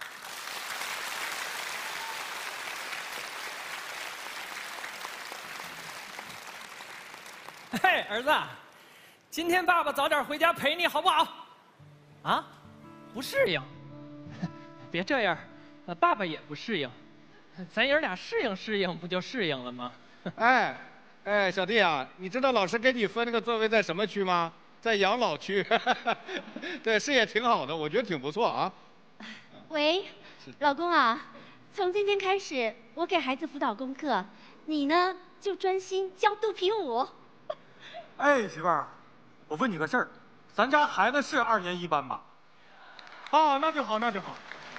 嘿，儿子，今天爸爸早点回家陪你好不好？啊？不适应？别这样，呃，爸爸也不适应，咱爷俩适应适应，不就适应了吗？ 哎，哎，小弟啊，你知道老师给你分那个座位在什么区吗？在养老区。对，是也挺好的，我觉得挺不错啊。 喂，老公啊，从今天开始，我给孩子辅导功课，你呢就专心教肚皮舞。 哎，媳妇儿，我问你个事儿，咱家孩子是二年一班吧？啊，那就好，那就好。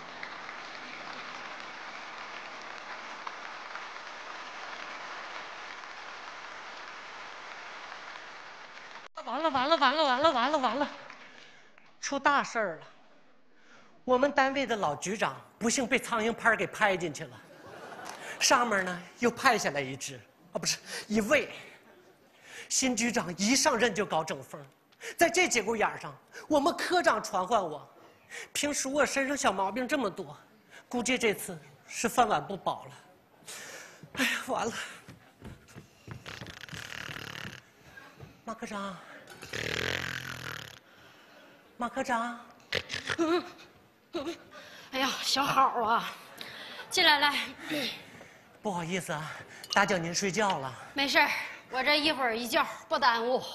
完了完了完了完了完了完了，出大事儿了！我们单位的老局长不幸被苍蝇拍给拍进去了，上面呢又派下来一只啊，不是一位。新局长一上任就搞整风，在这节骨眼上，我们科长传唤我，平时我身上小毛病这么多，估计这次是饭碗不保了。哎呀，完了！马科长，马科长， 哎呀，小好啊，进来来。 不好意思啊，打搅您睡觉了。 没事儿。 我这一会儿一觉不耽误。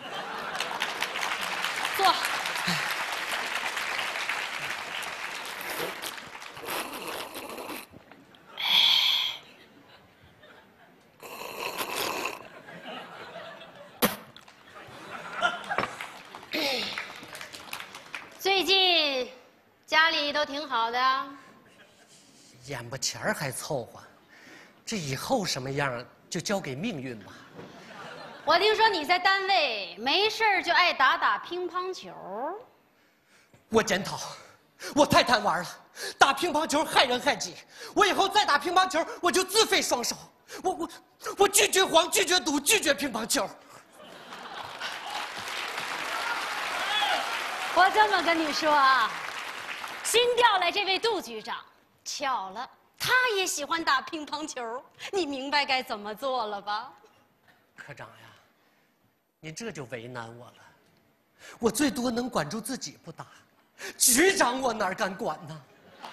坐。最近家里都挺好的。 眼巴前儿还凑合，这以后什么样就交给命运吧。 我听说你在单位没事儿就爱打打乒乓球。 我检讨，我太贪玩了，打乒乓球害人害己。我以后再打乒乓球，我就自废双手。我我我拒绝黄，拒绝赌，拒绝乒乓球。 我这么跟你说啊，新调来这位杜局长，巧了，他也喜欢打乒乓球，你明白该怎么做了吧？ 科长呀，您这就为难我了。我最多能管住自己不打，局长我哪敢管呢？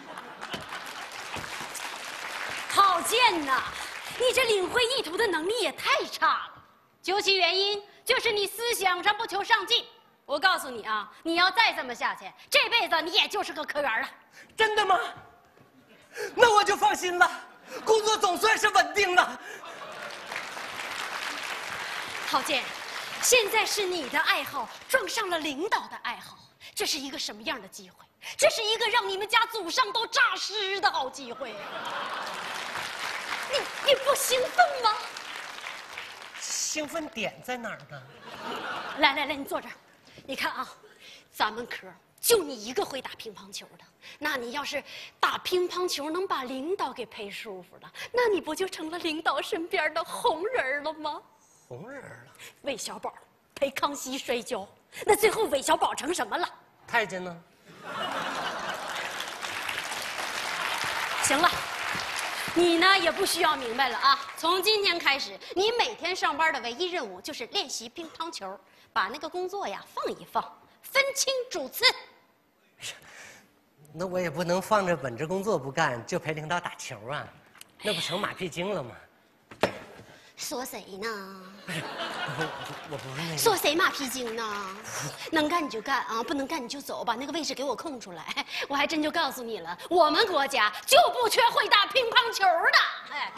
郝建呐，你这领会意图的能力也太差了。究其原因，就是你思想上不求上进。我告诉你啊，你要再这么下去，这辈子你也就是个科员了。 真的吗？那我就放心了，工作总算是稳定了。 郝建，现在是你的爱好撞上了领导的爱好，这是一个什么样的机会？这是一个让你们家祖上都诈尸的好机会。你你不兴奋吗？ 兴奋点在哪儿呢？ 来来来，你坐这儿。你看啊，咱们科就你一个会打乒乓球的，那你要是打乒乓球能把领导给陪舒服了，那你不就成了领导身边的红人了吗？ 红人了。 韦小宝陪康熙摔跤，那最后韦小宝成什么了？ 太监呢？ 行了，你呢也不需要明白了啊！从今天开始，你每天上班的唯一任务就是练习乒乓球，把那个工作呀放一放，分清主次。 那我也不能放着本职工作不干，就陪领导打球啊，那不成马屁精了吗？ 说谁呢？ 我我不是那个。 说谁马屁精呢？能干你就干啊，不能干你就走，把那个位置给我空出来。我还真就告诉你了，我们国家就不缺会打乒乓球的。哎，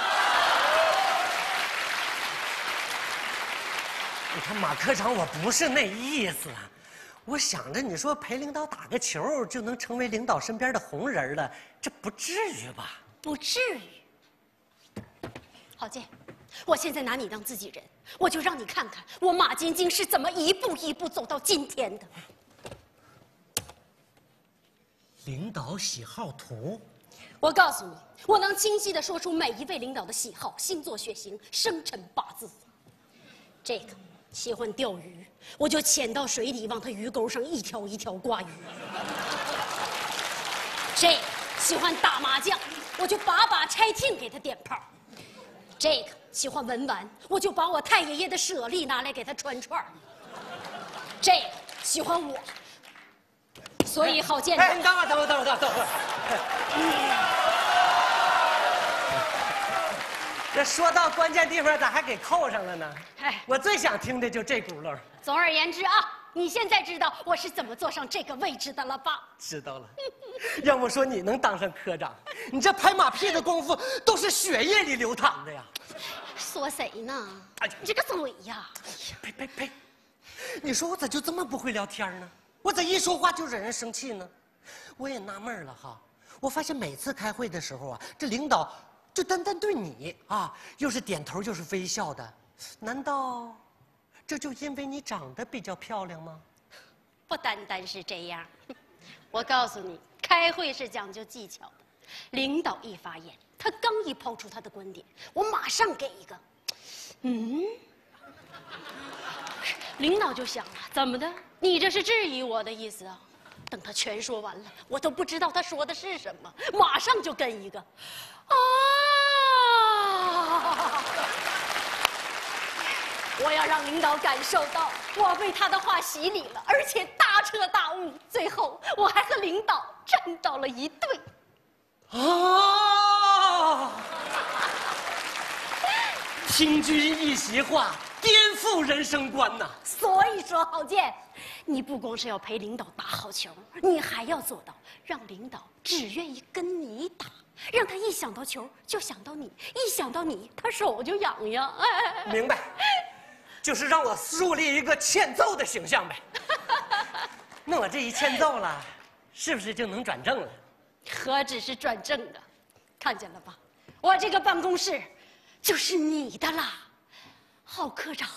你看马科长，我不是那意思啊。我想着你说陪领导打个球就能成为领导身边的红人了，这不至于吧？ 不至于。郝建，我现在拿你当自己人，我就让你看看我马晶晶是怎么一步一步走到今天的。 领导喜好图， 我告诉你，我能清晰地说出每一位领导的喜好、星座、血型、生辰八字。这个喜欢钓鱼，我就潜到水底往他鱼钩上一条一条挂鱼。这个喜欢打麻将，我就把把拆听给他点炮。这个喜欢文玩，我就把我太爷爷的舍利拿来给他穿串。这个喜欢我，所以郝建。 哎，你等会儿，等会儿，等会儿，等会儿。这说到关键地方，咋还给扣上了呢？哎，我最想听的就这轱辘。 总而言之啊，你现在知道我是怎么坐上这个位置的了吧？ 知道了。要么说你能当上科长，你这拍马屁的功夫都是血液里流淌的呀。 说谁呢？哎呀，你这个嘴呀！ 哎呀，呸呸呸！你说我咋就这么不会聊天呢？我咋一说话就惹人生气呢？我也纳闷了哈，我发现每次开会的时候啊，这领导就单单对你啊，又是点头又是微笑的，难道这就因为你长得比较漂亮吗？ 不单单是这样，我告诉你，开会是讲究技巧的。领导一发言，他刚一抛出他的观点，我马上给一个，嗯，领导就想了，怎么的？你这是质疑我的意思啊？等他全说完了，我都不知道他说的是什么，马上就跟一个，啊！我要让领导感受到我被他的话洗礼了，而且大彻大悟。最后，我还和领导站到了一队。啊！ 听君一席话，颠覆人生观呐！ 所以说，郝建，你不光是要陪领导打好球，你还要做到让领导只愿意跟你打，让他一想到球就想到你，一想到你他手就痒痒。哎， 明白，就是让我树立一个欠揍的形象呗。那我这一欠揍了，是不是就能转正了？ 何止是转正的，看见了吧？我这个办公室就是你的啦，郝科长。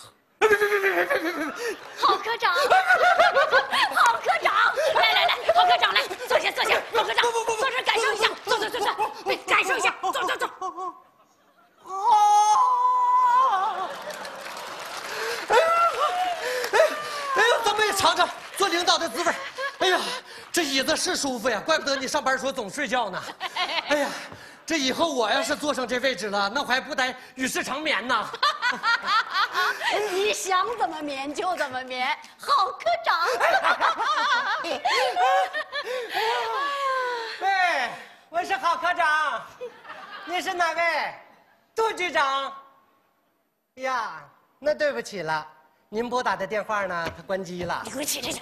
郝科长，郝科长，来来来，郝科长来，坐下坐下，郝科长，坐这感受一下，坐坐坐坐，感受一下，坐坐坐。 哦，哎呀，哎呦，咱们也尝尝做领导的滋味。哎呀，这椅子是舒服呀，怪不得你上班时候总睡觉呢。哎呀，这以后我要是坐上这位置了，那我还不得与世长眠呢？ 你想怎么眠就怎么眠，郝科长。 喂，我是郝科长，你是哪位？杜局长。呀，那对不起了，您拨打的电话呢，它关机了。 你快起来！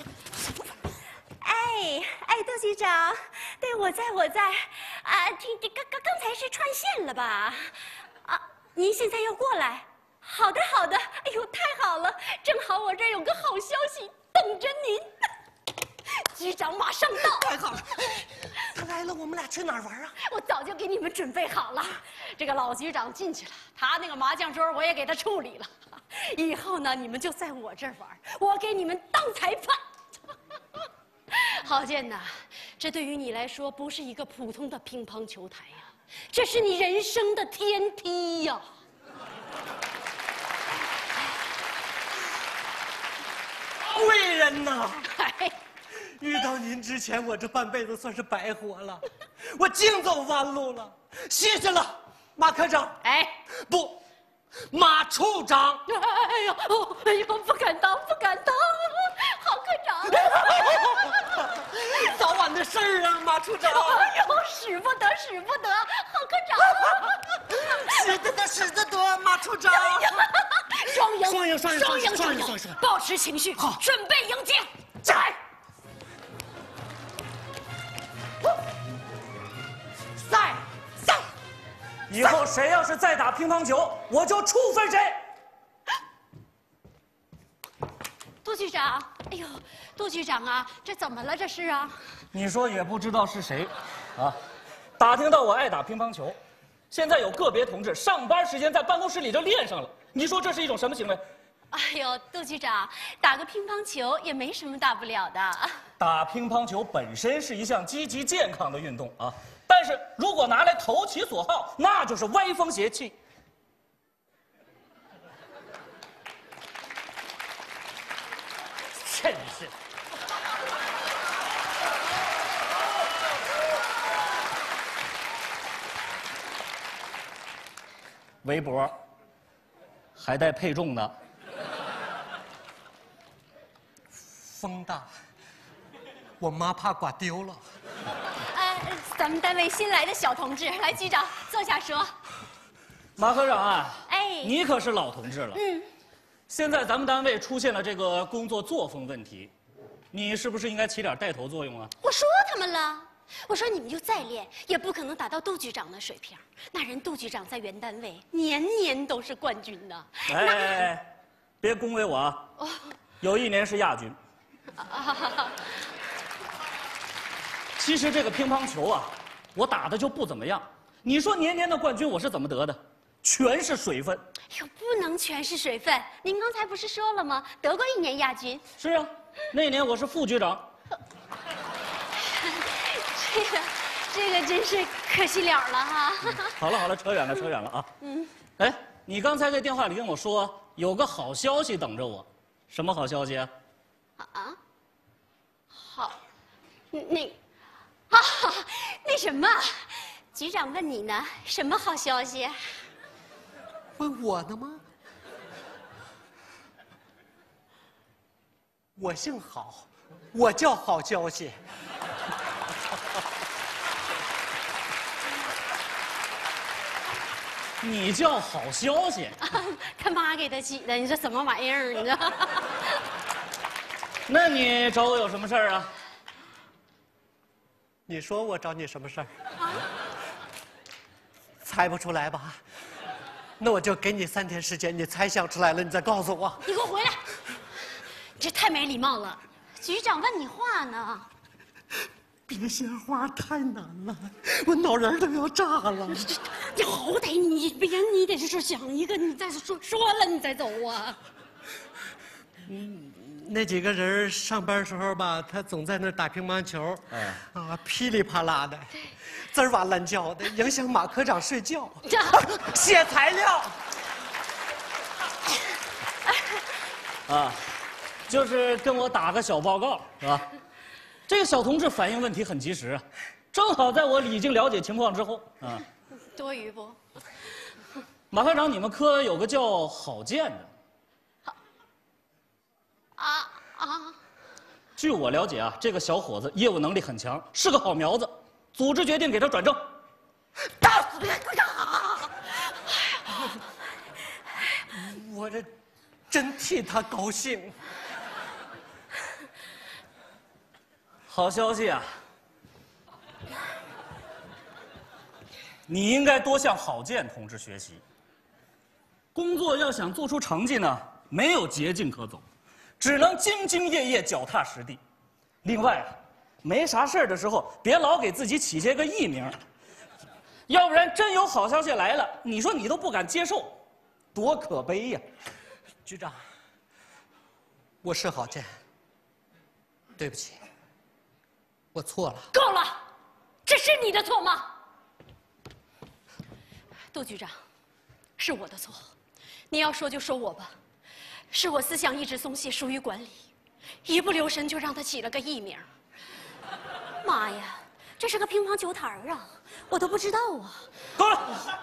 哎哎，杜局长，对，我在我在，啊，听这刚刚刚才是串线了吧？啊，您现在要过来？好的好的，哎呦，太好了，正好我这儿有个好消息等着您。局长马上到。 太好了，他来了，我们俩去哪儿玩啊？ 我早就给你们准备好了。这个老局长进去了，他那个麻将桌我也给他处理了。以后呢，你们就在我这儿玩，我给你们当裁判。郝建呐，这对于你来说不是一个普通的乒乓球台呀，这是你人生的天梯呀。 贵人呐！遇到您之前，我这半辈子算是白活了，我净走弯路了。谢谢了，马科长。 哎， 不，马处长。 哎呦，哎呦，不敢当，不敢当，郝科长。 早晚的事儿啊，马处长。 哎呦，使不得，使不得，郝科长。 使得得，使得得，马处长。 双赢， 双赢，双赢， 双赢， 双赢，双赢！ 保持情绪，好，准备迎接。 在。 赛赛，以后谁要是再打乒乓球，我就处分谁。 杜局长，哎呦，杜局长啊，这怎么了？这是啊？ 你说也不知道是谁，啊，打听到我爱打乒乓球，现在有个别同志上班时间在办公室里就练上了。你说这是一种什么行为？ 哎呦，杜局长，打个乒乓球也没什么大不了的。 打乒乓球本身是一项积极健康的运动啊，但是如果拿来投其所好，那就是歪风邪气。 真是。 围脖还带配重的。 风大，我妈怕刮丢了。 呃，咱们单位新来的小同志，来，局长坐下说。 马科长啊， 哎， 你可是老同志了。 嗯。 现在咱们单位出现了这个工作作风问题，你是不是应该起点带头作用啊？ 我说他们了，我说你们就再练，也不可能达到杜局长的水平。那人杜局长在原单位年年都是冠军呢。 哎哎哎，别恭维我啊！哦，有一年是亚军。啊，其实这个乒乓球啊，我打的就不怎么样。你说年年的冠军我是怎么得的？全是水分。 哎呦，不能全是水分。您刚才不是说了吗？得过一年亚军。 是啊，那年我是副局长。 这个，这个真是可惜了了哈。 嗯、好了好了，扯远了扯远了啊。嗯。哎，你刚才在电话里跟我说有个好消息等着我，什么好消息啊？ 啊？好，那，啊，那什么，局长问你呢，什么好消息？ 问我呢吗？我姓郝，我叫好消息。 你叫好消息？ 啊，他妈给他起的，你这什么玩意儿？你这。 那你找我有什么事儿啊？ 你说我找你什么事儿？啊？猜不出来吧？那我就给你三天时间，你猜想出来了，你再告诉我。 你给我回来！你这太没礼貌了。局长问你话呢。 别闲话太难了，我脑仁都要炸了。 你好歹你别，你得是想一个，你再说说了你再走啊。 嗯，那几个人上班时候吧，他总在那儿打乒乓球，哎，啊，噼里啪啦的，滋儿哇乱叫的，影响马科长睡觉。写材料。 啊，就是跟我打个小报告，是吧？这个小同志反映问题很及时啊，正好在我已经了解情况之后啊。 多余不？ 马科长，你们科有个叫郝建的。 啊啊！ 据我了解啊，这个小伙子业务能力很强，是个好苗子。组织决定给他转正。 打死别队长！我这真替他高兴。 好消息啊！你应该多向郝建同志学习。工作要想做出成绩呢，没有捷径可走，只能兢兢业业、脚踏实地。另外啊，没啥事儿的时候，别老给自己起些个艺名，要不然真有好消息来了，你说你都不敢接受，多可悲呀！ 局长，我是郝建，对不起。我错了， 够了，这是你的错吗？杜局长，是我的错，你要说就说我吧，是我思想一直松懈，疏于管理，一不留神就让他起了个艺名。妈呀，这是个乒乓球台啊，我都不知道啊！ 够了，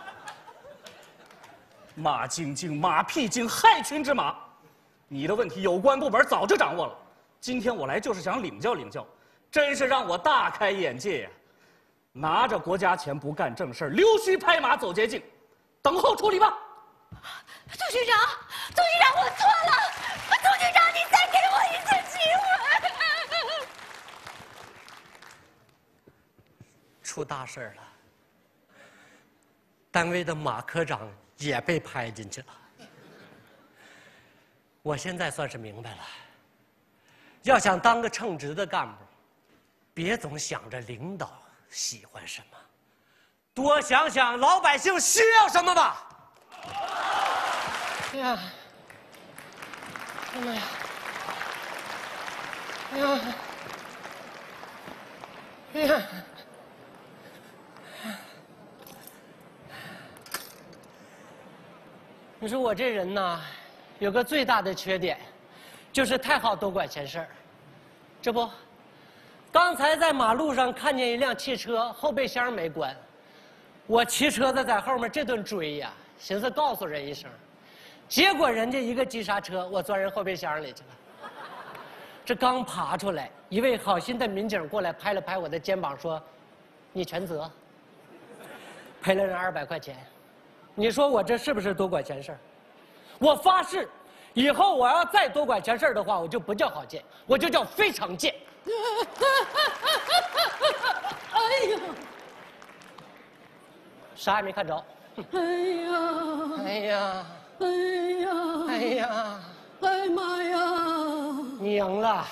马晶晶、马屁精，害群之马，你的问题有关部门早就掌握了，今天我来就是想领教领教。真是让我大开眼界呀！拿着国家钱不干正事，溜须拍马走捷径，等候处理吧。 杜局长，杜局长，我错了，杜局长，你再给我一次机会。 出大事了，单位的马科长也被拍进去了。我现在算是明白了，要想当个称职的干部，别总想着领导喜欢什么，多想想老百姓需要什么吧。哎呀，哎呀，哎呀，哎呀，你说我这人呐，有个最大的缺点，就是太好多管闲事儿，这不。刚才在马路上看见一辆汽车，后备箱没关，我骑车子在后面这顿追呀，寻思告诉人一声，结果人家一个急刹车，我钻人后备箱里去了。这刚爬出来，一位好心的民警过来拍了拍我的肩膀，说：“你全责。”赔了人二百块钱，你说我这是不是多管闲事儿？我发誓，以后我要再多管闲事儿的话，我就不叫郝建，我就叫非常建。哎呀，啥也没看着。 哎呀， 哎呀， 哎呀， 哎呀， 哎妈呀！ 你赢了。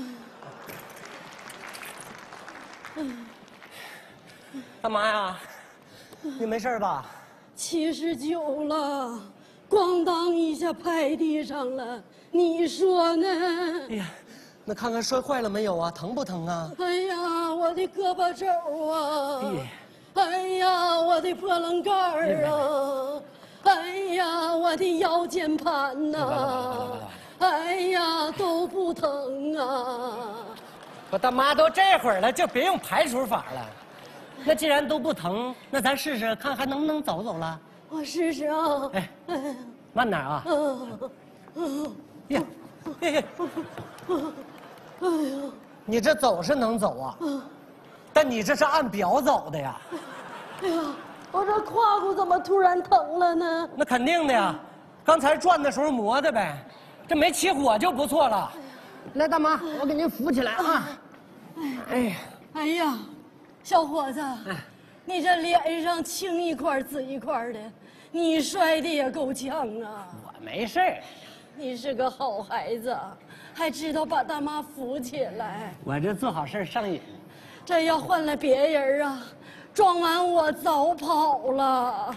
干嘛呀？你没事吧？ 七十九了，咣当一下拍地上了，你说呢？ 哎呀。那看看摔坏了没有啊？疼不疼啊？ 哎呀，我的胳膊肘啊！哎, 哎呀，我的波棱盖儿啊！哎呀，我的腰间盘呐、啊！哎呀，都不疼啊！ 我大妈都这会儿了，就别用排除法了。那既然都不疼，那咱试试看还能不能走走了？ 我试试啊！ 哎，哎慢点啊！嗯嗯呀，嘿嘿。哎呀，你这走是能走啊，但你这是按表走的呀。 哎呀， 我这胯骨怎么突然疼了呢？ 那肯定的呀，刚才转的时候磨的呗，这没起火就不错了。来，大妈，我给您扶起来啊。 哎呀，哎呀，小伙子，你这脸上青一块紫一块的，你摔的也够呛啊。 我没事儿。 你是个好孩子，还知道把大妈扶起来。 我这做好事上瘾。 这要换了别人啊，撞完我早跑了。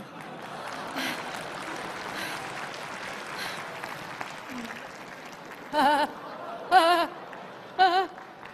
啊啊啊！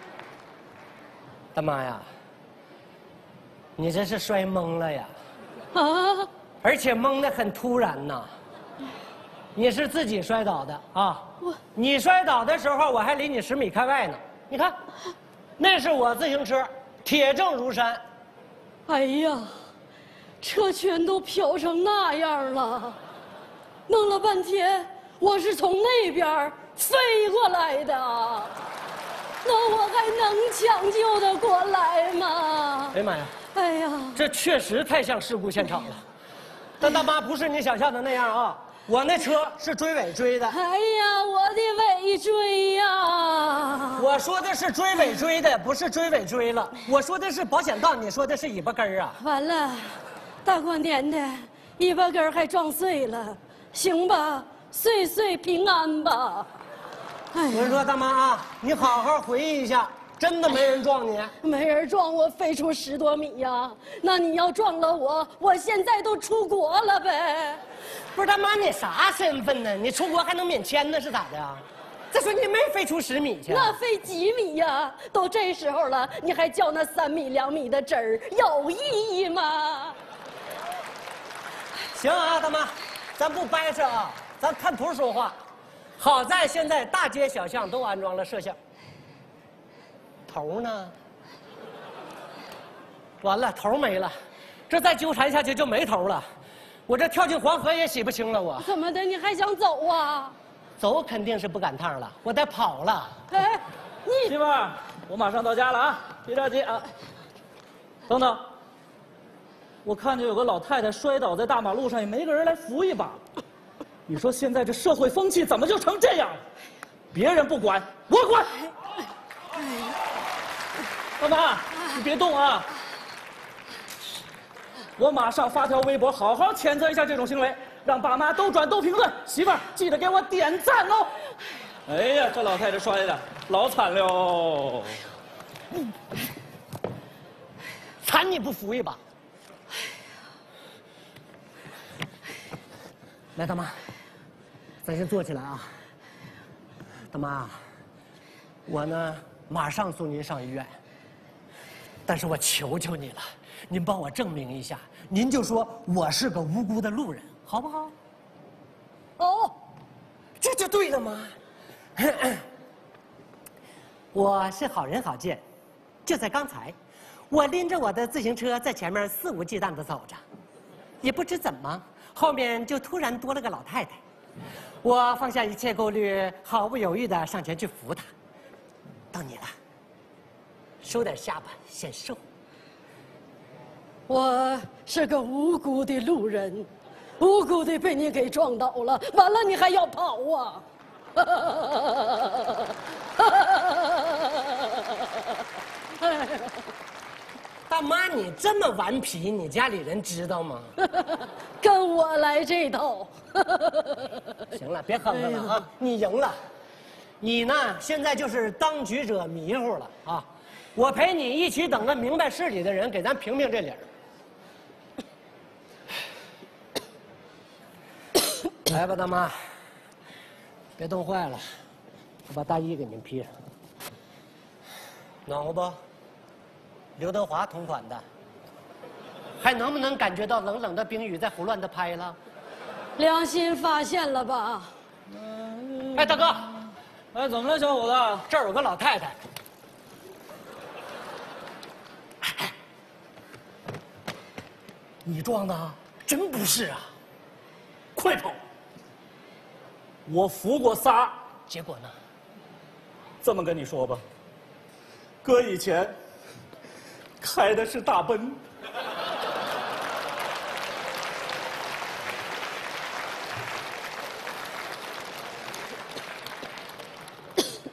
大妈呀，你这是摔懵了呀！ 啊！ 而且懵得很突然呐。你是自己摔倒的啊？ 我你摔倒的时候，我还离你十米开外呢。你看，那是我自行车，铁证如山。 哎呀，车全都飘成那样了，弄了半天我是从那边飞过来的，那我还能抢救得过来吗？ 哎呀妈呀！ 哎呀， 这确实太像事故现场了。但大妈不是你想象的那样啊，我那车是追尾追的。 哎呀，我的尾追呀！ 我说的是追尾追的，不是追尾追了。我说的是保险杠，你说的是尾巴根儿啊。 完了，大过年的，尾巴根儿还撞碎了，行吧？岁岁平安吧。 哎，我跟你说，大妈啊，你好好回忆一下，真的没人撞你？ 没人撞我，飞出十多米呀！那你要撞了我，我现在都出国了呗。 不是大妈，你啥身份呢？你出国还能免签呢，是咋的呀？再说你没飞出十米去， 那飞几米呀？都这时候了，你还较那三米两米的真儿，有意义吗？ 行啊，大妈，咱不掰扯啊，咱看图说话。好在现在大街小巷都安装了摄像。头呢？完了，头没了，这再纠缠下去就没头了。我这跳进黄河也洗不清了，我。 怎么的？你还想走啊？ 走肯定是不赶趟了，我得跑了。 哎，你媳妇儿，我马上到家了啊，别着急啊。等等，我看见有个老太太摔倒在大马路上，也没个人来扶一把。你说现在这社会风气怎么就成这样了？别人不管，我管。大妈，你别动啊！我马上发条微博，好好谴责一下这种行为，让爸妈都转都评论。媳妇儿，记得给我点赞哦！哎呀，这老太太摔的老惨了， 惨你不扶一把？来，大妈，咱先坐起来啊。大妈，我呢马上送您上医院，但是我求求你了，您帮我证明一下，您就说我是个无辜的路人，好不好？哦，这就对了吗？我是好人好见，就在刚才，我拎着我的自行车在前面肆无忌惮地走着，也不知怎么，后面就突然多了个老太太。我放下一切顾虑，毫不犹豫地上前去扶她。到你了，收点下巴显瘦。 我是个无辜的路人，无辜的被你给撞倒了，完了你还要跑啊！ 大妈，你这么顽皮，你家里人知道吗？ 跟我来这套。 行了，别哼哼了啊！你赢了，你呢现在就是当局者迷糊了啊！我陪你一起等个明白事理的人给咱评评这理儿。来吧，大妈，别冻坏了，我把大衣给您披上，暖和不？刘德华同款的，还能不能感觉到冷冷的冰雨在胡乱的拍了？ 良心发现了吧？ 哎，大哥， 哎，怎么了，小伙子？ 这儿有个老太太。你撞的？真不是啊！快跑！ 我扶过仨， 结果呢？ 这么跟你说吧，哥以前开的是大奔，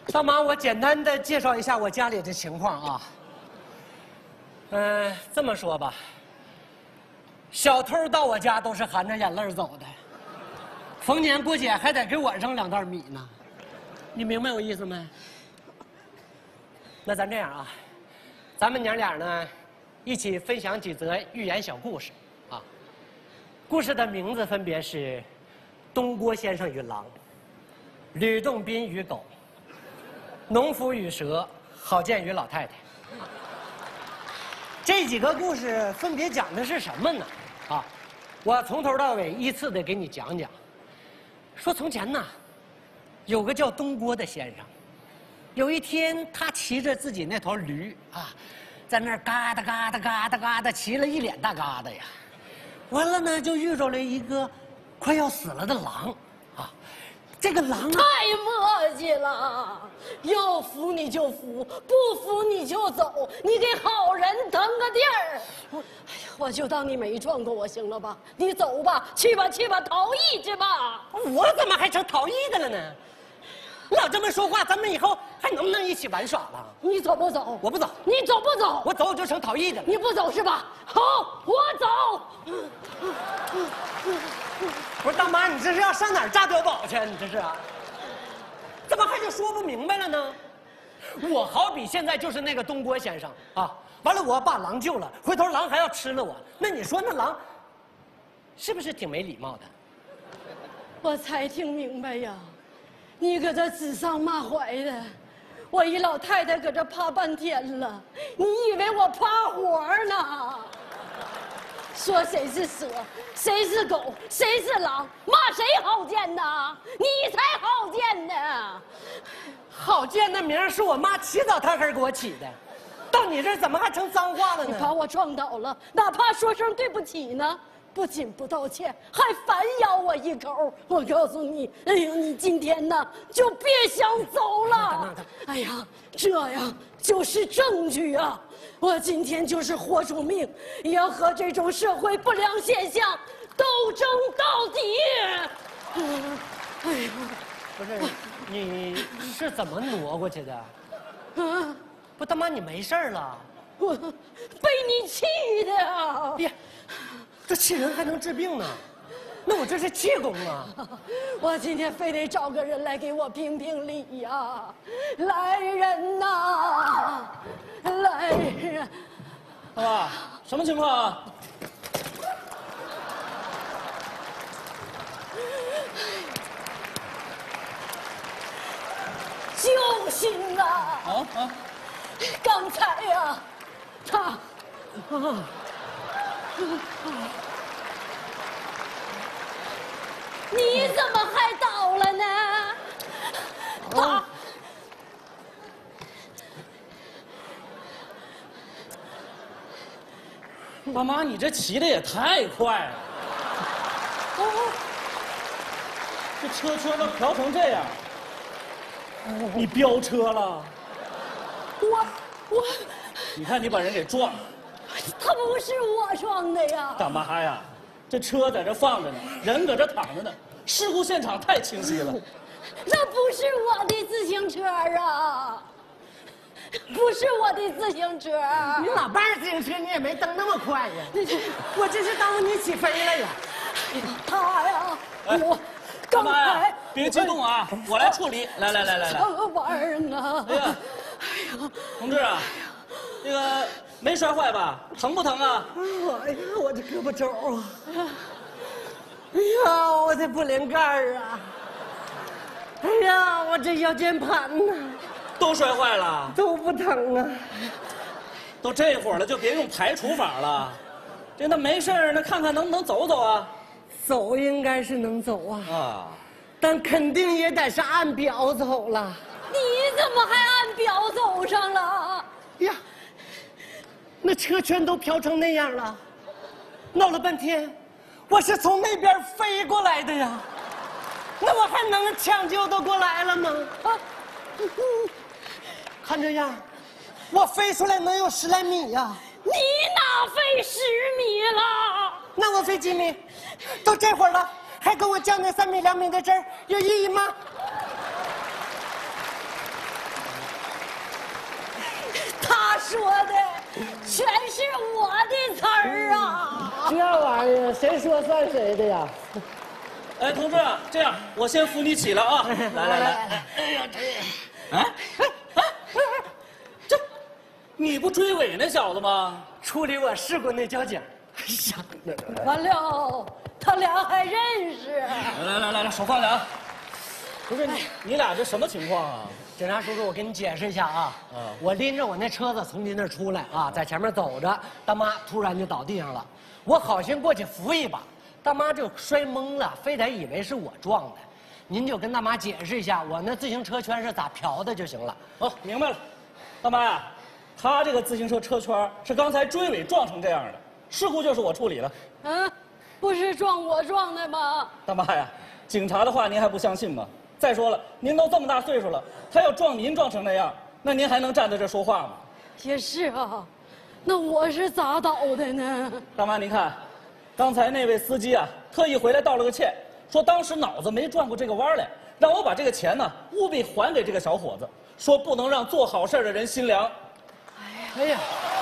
大妈，我简单的介绍一下我家里的情况啊。嗯、呃，这么说吧，小偷到我家都是含着眼泪走的，逢年过节还得给我扔两袋米呢。你明白我意思没？那咱这样啊，咱们娘俩呢，一起分享几则寓言小故事啊。故事的名字分别是《东郭先生与狼》、《吕洞宾与狗》、《农夫与蛇》、《郝建与老太太》。这几个故事分别讲的是什么呢？啊，我从头到尾依次的给你讲讲。说从前呢，有个叫东郭的先生，有一天他骑着自己那头驴啊，在那儿嘎哒嘎哒嘎哒嘎哒骑了一脸大疙瘩呀。完了呢，就遇着了一个快要死了的狼，啊，这个狼太磨叽了，要扶你就扶，不扶你就走，你给好人腾个地儿。哎呀，我就当你没撞过我，行了吧？你走吧，去吧去吧，逃逸去吧。 我怎么还成逃逸的了呢？老这么说话，咱们以后还能不能一起玩耍了？ 你走不走？ 我不走。 你走不走？ 我走我就成逃逸的了。 你不走是吧？好，我走。 不是大妈，你这是要上哪儿炸碉堡去？你这是？怎么还就说不明白了呢？我好比现在就是那个东郭先生啊，完了我把狼救了，回头狼还要吃了我，那你说那狼是不是挺没礼貌的？ 我才听明白呀。你搁这指桑骂槐的，我一老太太搁这趴半天了，你以为我趴活呢？说谁是蛇，谁是狗，谁是狼，骂谁好见呐？你才好见呢！ 好见的名儿是我妈起早贪黑给我起的，到你这儿怎么还成脏话了呢？ 你把我撞倒了，哪怕说声对不起呢？不仅不道歉，还反咬我一口。我告诉你，哎呀，你今天呢就别想走了。哎呀，这呀就是证据啊！我今天就是豁出命，也要和这种社会不良现象斗争到底。嗯，哎呀， 不是，你是怎么挪过去的？ 啊， 不，大妈，你没事了？ 我被你气的啊！ 呀。这气人还能治病呢，那我这是气功啊！ 我今天非得找个人来给我评评理呀！来人呐，来人！ 老爸，什么情况啊？ 救星啊！ 啊啊！ 刚才呀，他啊。你怎么还倒了呢？他， 大妈，你这骑的也太快了！哦，这车圈都飘成这样，你飙车了？ 我我， 你看你把人给撞了。 他不是我撞的呀！ 大妈呀，这车在这放着呢，人搁这躺着呢，事故现场太清晰了。 那不是我的自行车啊，不是我的自行车。 你老伴儿自行车你也没蹬那么快呀！我这是耽误你起飞了呀！ 他呀，我大妈呀，别激动啊，我来处理。来来来来来， 什么玩意儿呢？ 哎呀，哎呀，同志啊，那个。没摔坏吧？疼不疼啊？ 哎呀，我这胳膊肘啊！哎呀，我这不灵盖儿啊！哎呀，我这腰间盘呢， 都摔坏了， 都不疼啊！ 都这会儿了，就别用排除法了。这那没事儿，那看看能不能走走啊？ 走应该是能走啊， 啊， 但肯定也得是按表走了。 你怎么还按表走上了？ 呀！那车圈都飘成那样了，闹了半天，我是从那边飞过来的呀，那我还能抢救得过来了吗？啊，看这样，我飞出来能有十来米呀。 你哪飞十米了？ 那我飞几米？都这会儿了，还跟我较那三米两米的真儿有意义吗？ 他说的全是我的词儿啊！ 这玩意儿谁说算谁的呀？ 哎，同志，这样我先扶你起来啊！来来来，哎呀这，哎哎哎，这，你不追尾那小子吗？ 处理我事故那交警。哎呀， 完了，他俩还认识。 来来来来，手放下啊！不是你，你俩这什么情况啊？ 警察叔叔，我给你解释一下啊。嗯。我拎着我那车子从您那儿出来啊，在前面走着，大妈突然就倒地上了，我好心过去扶一把。大妈就摔懵了，非得以为是我撞的，您就跟大妈解释一下，我那自行车圈是咋漂的就行了。 哦，明白了，大妈呀，他这个自行车车圈是刚才追尾撞成这样的，事故就是我处理的。 嗯，不是撞我撞的吗？ 大妈呀，警察的话您还不相信吗？再说了，您都这么大岁数了，他要撞您撞成那样，那您还能站在这说话吗？ 也是啊，那我是咋倒的呢？ 大妈，您看。刚才那位司机啊，特意回来道了个歉，说当时脑子没转过这个弯来，让我把这个钱呢务必还给这个小伙子，说不能让做好事的人心凉。 哎呀，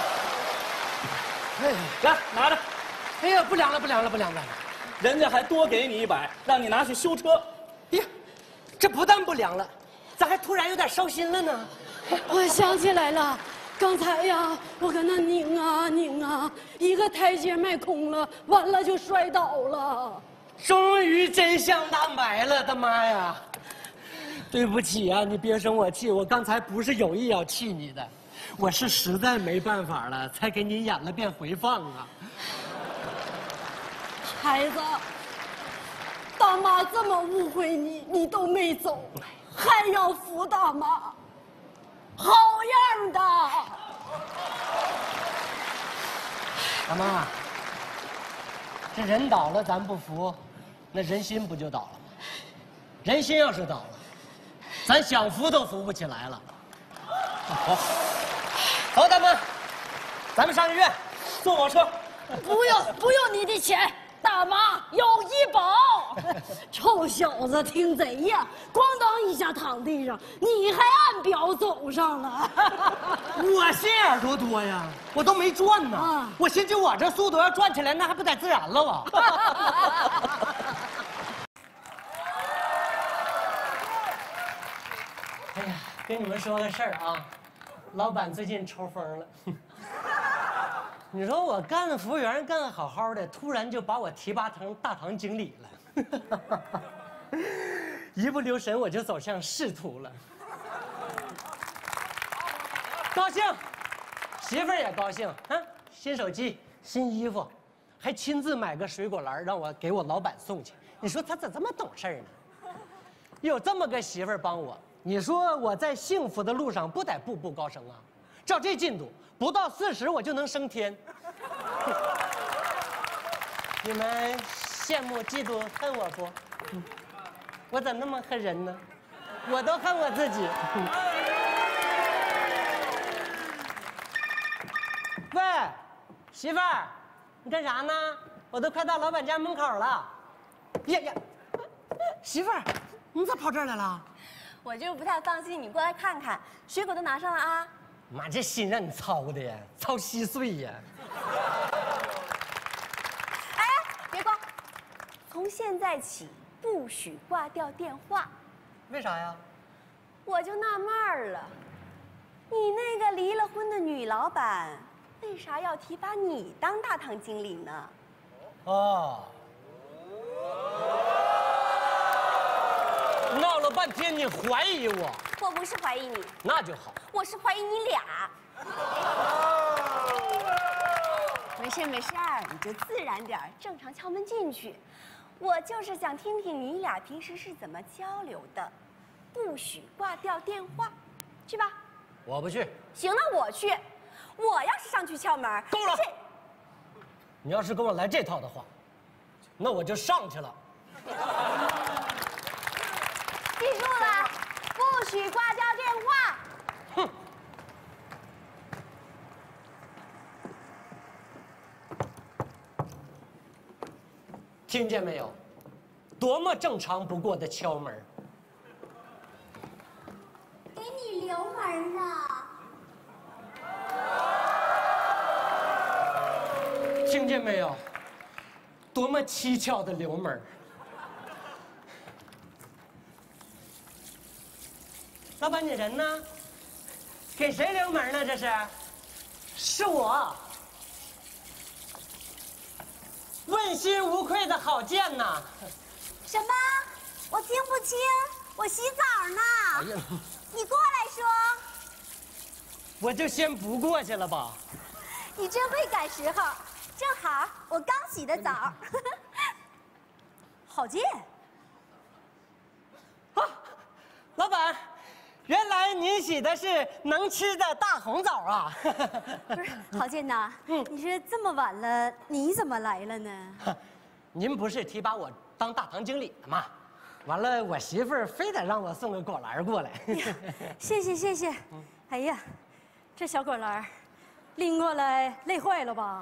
哎呀，来拿着。 哎呀，不凉了，不凉了，不凉了。 人家还多给你一百，让你拿去修车。 呀，这不但不凉了，咋还突然有点烧心了呢？ 我想起来了。刚才呀，我搁那拧啊拧啊，一个台阶迈空了，完了就摔倒了。 终于真相大白了，大妈呀！对不起啊，你别生我气，我刚才不是有意要气你的，我是实在没办法了，才给你演了遍回放啊。 孩子，大妈这么误会你，你都没走，还要扶大妈。好样的！ 大妈，这人倒了咱不扶，那人心不就倒了吗？人心要是倒了，咱想扶都扶不起来了。好，走，大妈，咱们上医院， 坐我车。 不用，不用你的钱。大妈有医保，臭小子听贼呀！咣当一下躺地上，你还按表走上了。 我心眼多多呀，我都没转呢。啊、我寻思我这速度要转起来，那还不得自然了吗？哎呀，跟你们说个事儿啊，老板最近抽风了。你说我干服务员干得好好的，突然就把我提拔成大堂经理了，一不留神我就走向仕途了。高兴，媳妇儿也高兴啊！新手机、新衣服，还亲自买个水果篮让我给我老板送去。你说他咋这么懂事呢？有这么个媳妇儿帮我，你说我在幸福的路上不得步步高升啊？照这进度，不到四十我就能升天。你们羡慕、嫉妒、恨我不？我咋那么恨人呢？我都恨我自己。喂，媳妇儿，你干啥呢？我都快到老板家门口了。呀呀，媳妇儿，你咋跑这儿来了？ 我就是不太放心，你过来看看，水果都拿上了啊。 妈，这心让你操的呀，操稀碎呀！ 哎，别挂，从现在起不许挂掉电话。 为啥呀？ 我就纳闷儿了，你那个离了婚的女老板，为啥要提拔你当大堂经理呢？ 哦，闹了半天你怀疑我？ 我不是怀疑你， 那就好。 我是怀疑你俩。没事没事儿，你就自然点儿，正常敲门进去。我就是想听听你俩平时是怎么交流的，不许挂掉电话，去吧。 我不去。 行，那我去。我要是上去敲门， 够了。你要是跟我来这套的话，那我就上去了。 记住了，不许挂掉电话。 哼。听见没有？多么正常不过的敲门。 给你留门啊。 听见没有？多么蹊跷的流门！老板，你人呢？给谁留门呢？这是？是我。问心无愧的郝建呐。 什么？我听不清，我洗澡呢。哎呀，你过来说。 我就先不过去了吧。 你真会赶时候，正好我刚洗的澡。郝建。 啊，老板。原来您洗的是能吃的大红枣啊！ 不是，郝建呐，嗯，你说这么晚了，你怎么来了呢？ 您不是提拔我当大堂经理的吗？完了，我媳妇儿非得让我送个果篮过来。 谢谢谢谢。哎呀，这小果篮拎过来累坏了吧？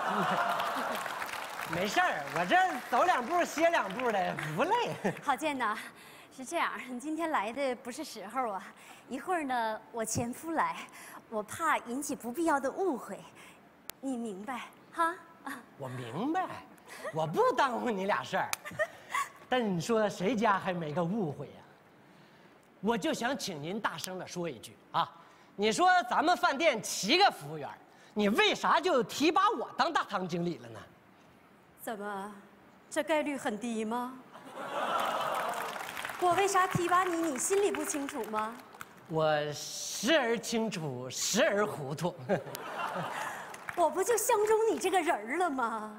没事儿，我这走两步歇两步的，不累。 郝建呐。是这样，你今天来的不是时候啊！一会儿呢，我前夫来，我怕引起不必要的误会，你明白哈？ 我明白，我不耽误你俩事儿。但你说谁家还没个误会呀？我就想请您大声的说一句啊！你说咱们饭店七个服务员，你为啥就提拔我当大堂经理了呢？ 怎么，这概率很低吗？我为啥提拔你？你心里不清楚吗？ 我时而清楚，时而糊涂。 我不就相中你这个人了吗？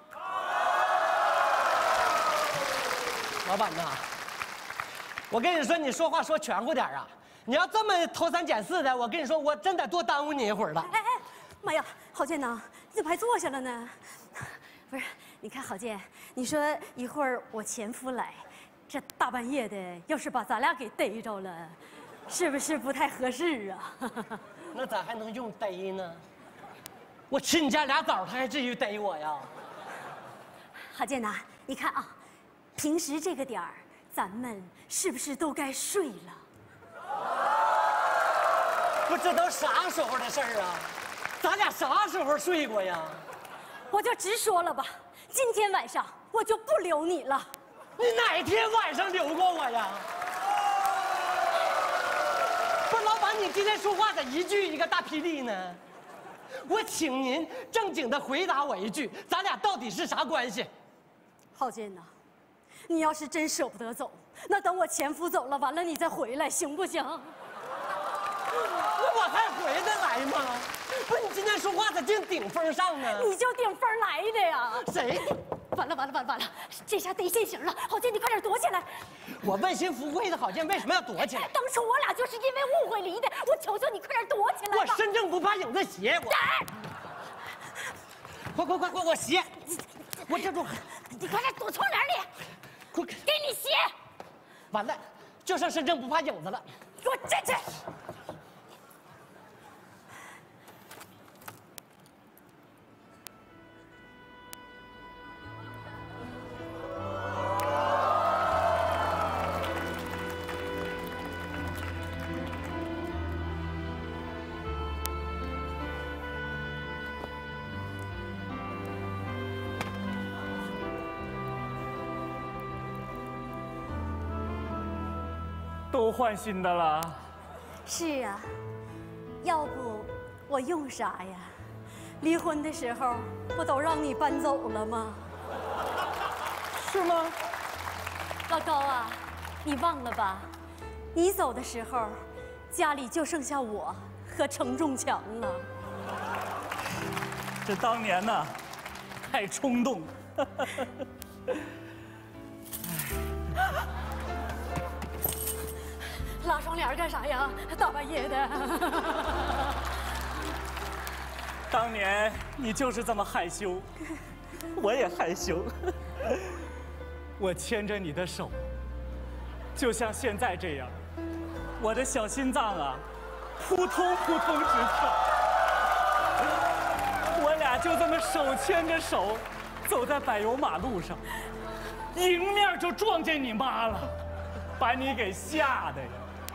老板呐，我跟你说，你说话说全乎点啊！你要这么偷三拣四的，我跟你说，我真得多耽误你一会儿了。 哎哎，妈呀，郝建呐，你怎么还坐下了呢？不是，你看郝建，你说一会儿我前夫来。这大半夜的，要是把咱俩给逮着了，是不是不太合适啊？ 那咋还能用逮呢？我吃你家俩枣，他还至于逮我呀？ 郝建呐，你看啊，平时这个点儿，咱们是不是都该睡了？ 不，这都啥时候的事儿啊？咱俩啥时候睡过呀？ 我就直说了吧，今天晚上我就不留你了。 你哪天晚上留过我呀？不是，老板，你今天说话咋一句一个大霹雳呢？我请您正经的回答我一句，咱俩到底是啥关系？ 郝建呐，你要是真舍不得走，那等我前夫走了，完了你再回来，行不行？ 那我还回得来吗？不是，你今天说话咋净顶风上呢？ 你就顶风来的呀？ 谁？ 完了完了完了完了！这下得现行了，郝建，你快点躲起来！ 我问心无愧的郝建为什么要躲起来？ 当初我俩就是因为误会离的，我求求你快点躲起来！ 我身正不怕影子斜，我。快快快快，我斜！我这住， 你快点躲窗帘里！ 快给你斜！ 完了，就剩身正不怕影子了。 给我站起来！ 都换新的了。 是啊，要不我用啥呀？离婚的时候不都让你搬走了吗？ 是吗？ 老高啊，你忘了吧？你走的时候，家里就剩下我和程仲强了。 这当年呢，太冲动。 拉窗帘干啥呀？大半夜的。 当年你就是这么害羞，我也害羞。我牵着你的手，就像现在这样，我的小心脏啊，扑通扑通直跳。我俩就这么手牵着手，走在柏油马路上，迎面就撞见你妈了，把你给吓的呀。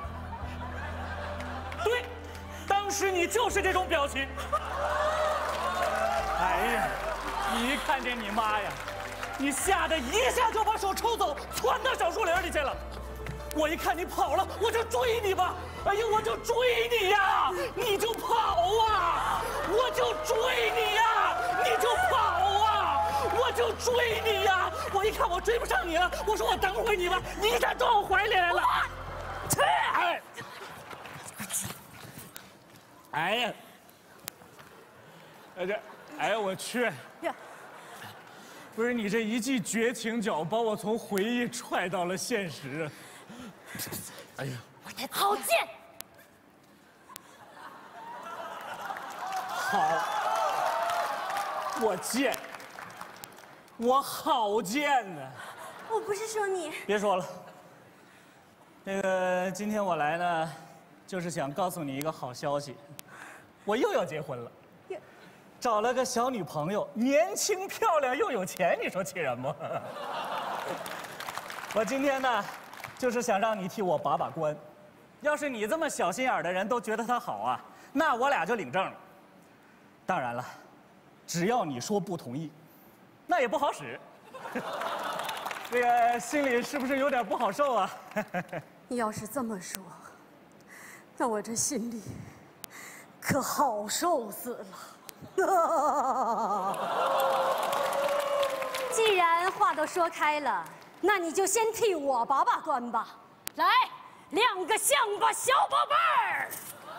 对，当时你就是这种表情。哎呀， 你一看见你妈呀，你吓得一下就把手抽走，窜到小树林里去了。我一看你跑了，我就追你吧。哎呀，我就追你呀，你就跑啊！我就追你呀，你就跑啊！我就追你呀！我一看我追不上你了，我说我等会你吧，你一下撞我怀里来了。去！哎，哎呀，哎这，哎呀我去！ 呀， 不是你这一记绝情脚，把我从回忆踹到了现实。哎呀， 好贱！ 好，我贱，我好贱呢！ 我不是说你， 别说了。那个，今天我来呢，就是想告诉你一个好消息，我又要结婚了，找了个小女朋友，年轻漂亮又有钱，你说气人不？我今天呢，就是想让你替我把把关。要是你这么小心眼的人都觉得她好啊，那我俩就领证了。当然了，只要你说不同意，那也不好使。这个心里是不是有点不好受啊？ 你要是这么说，那我这心里可好受死了。既然话都说开了，那你就先替我把把关吧。来，亮个相吧，小宝贝儿。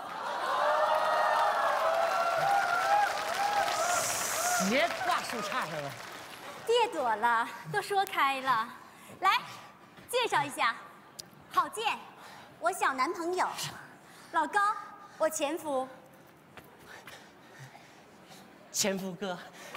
别挂树杈上了。 别躲了，都说开了。来，介绍一下，郝建，我小男朋友；老高，我前夫。 前夫哥，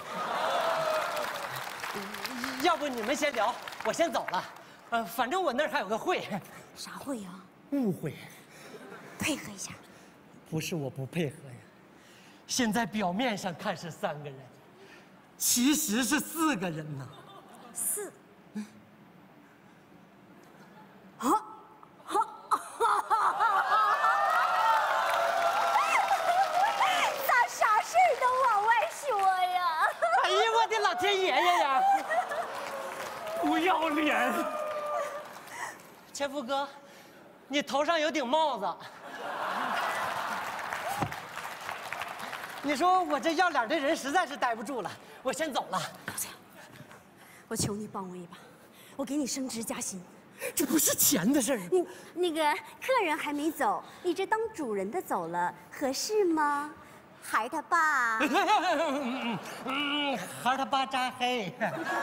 要不你们先聊，我先走了。呃，反正我那儿还有个会。 啥会呀？ 误会。 配合一下。 不是我不配合呀，现在表面上看是三个人，其实是四个人呢。 四。啊！ 咋啥事儿都往外说呀？ 哎呀，我的老天爷爷呀！ 不要脸！ 前夫哥，你头上有顶帽子。你说我这要脸的人实在是待不住了，我先走了。 高强，我求你帮我一把，我给你升职加薪。 这不是钱的事儿。 你那个客人还没走，你这当主人的走了，合适吗？孩儿他爸。 嗯嗯，孩儿他爸扎黑。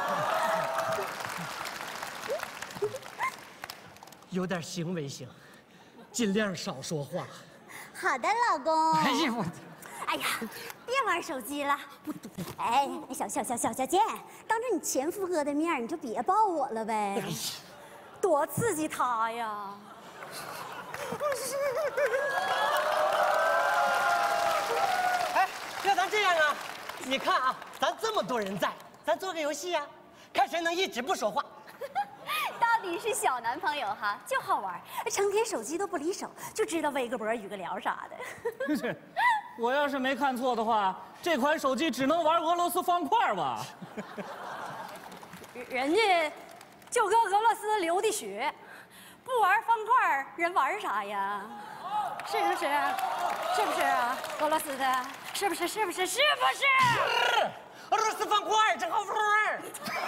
有点行为行，尽量少说话。 好的，老公。 哎呀我。 哎呀，别玩手机了！哎，小小小小小健，当着你前夫哥的面，你就别抱我了呗， 多刺激他呀！ 哎，要咱这样啊？你看啊，咱这么多人在，咱做个游戏啊，看谁能一直不说话。 到底是小男朋友哈，就好玩，成天手机都不离手，就知道微个博、语个聊啥的。 我要是没看错的话，这款手机只能玩俄罗斯方块吧？ 人家就搁俄罗斯流的血，不玩方块，人玩啥呀？是不是？是不是啊？俄罗斯的，是不是？是不是？是不是？ 是俄罗斯方块真好玩。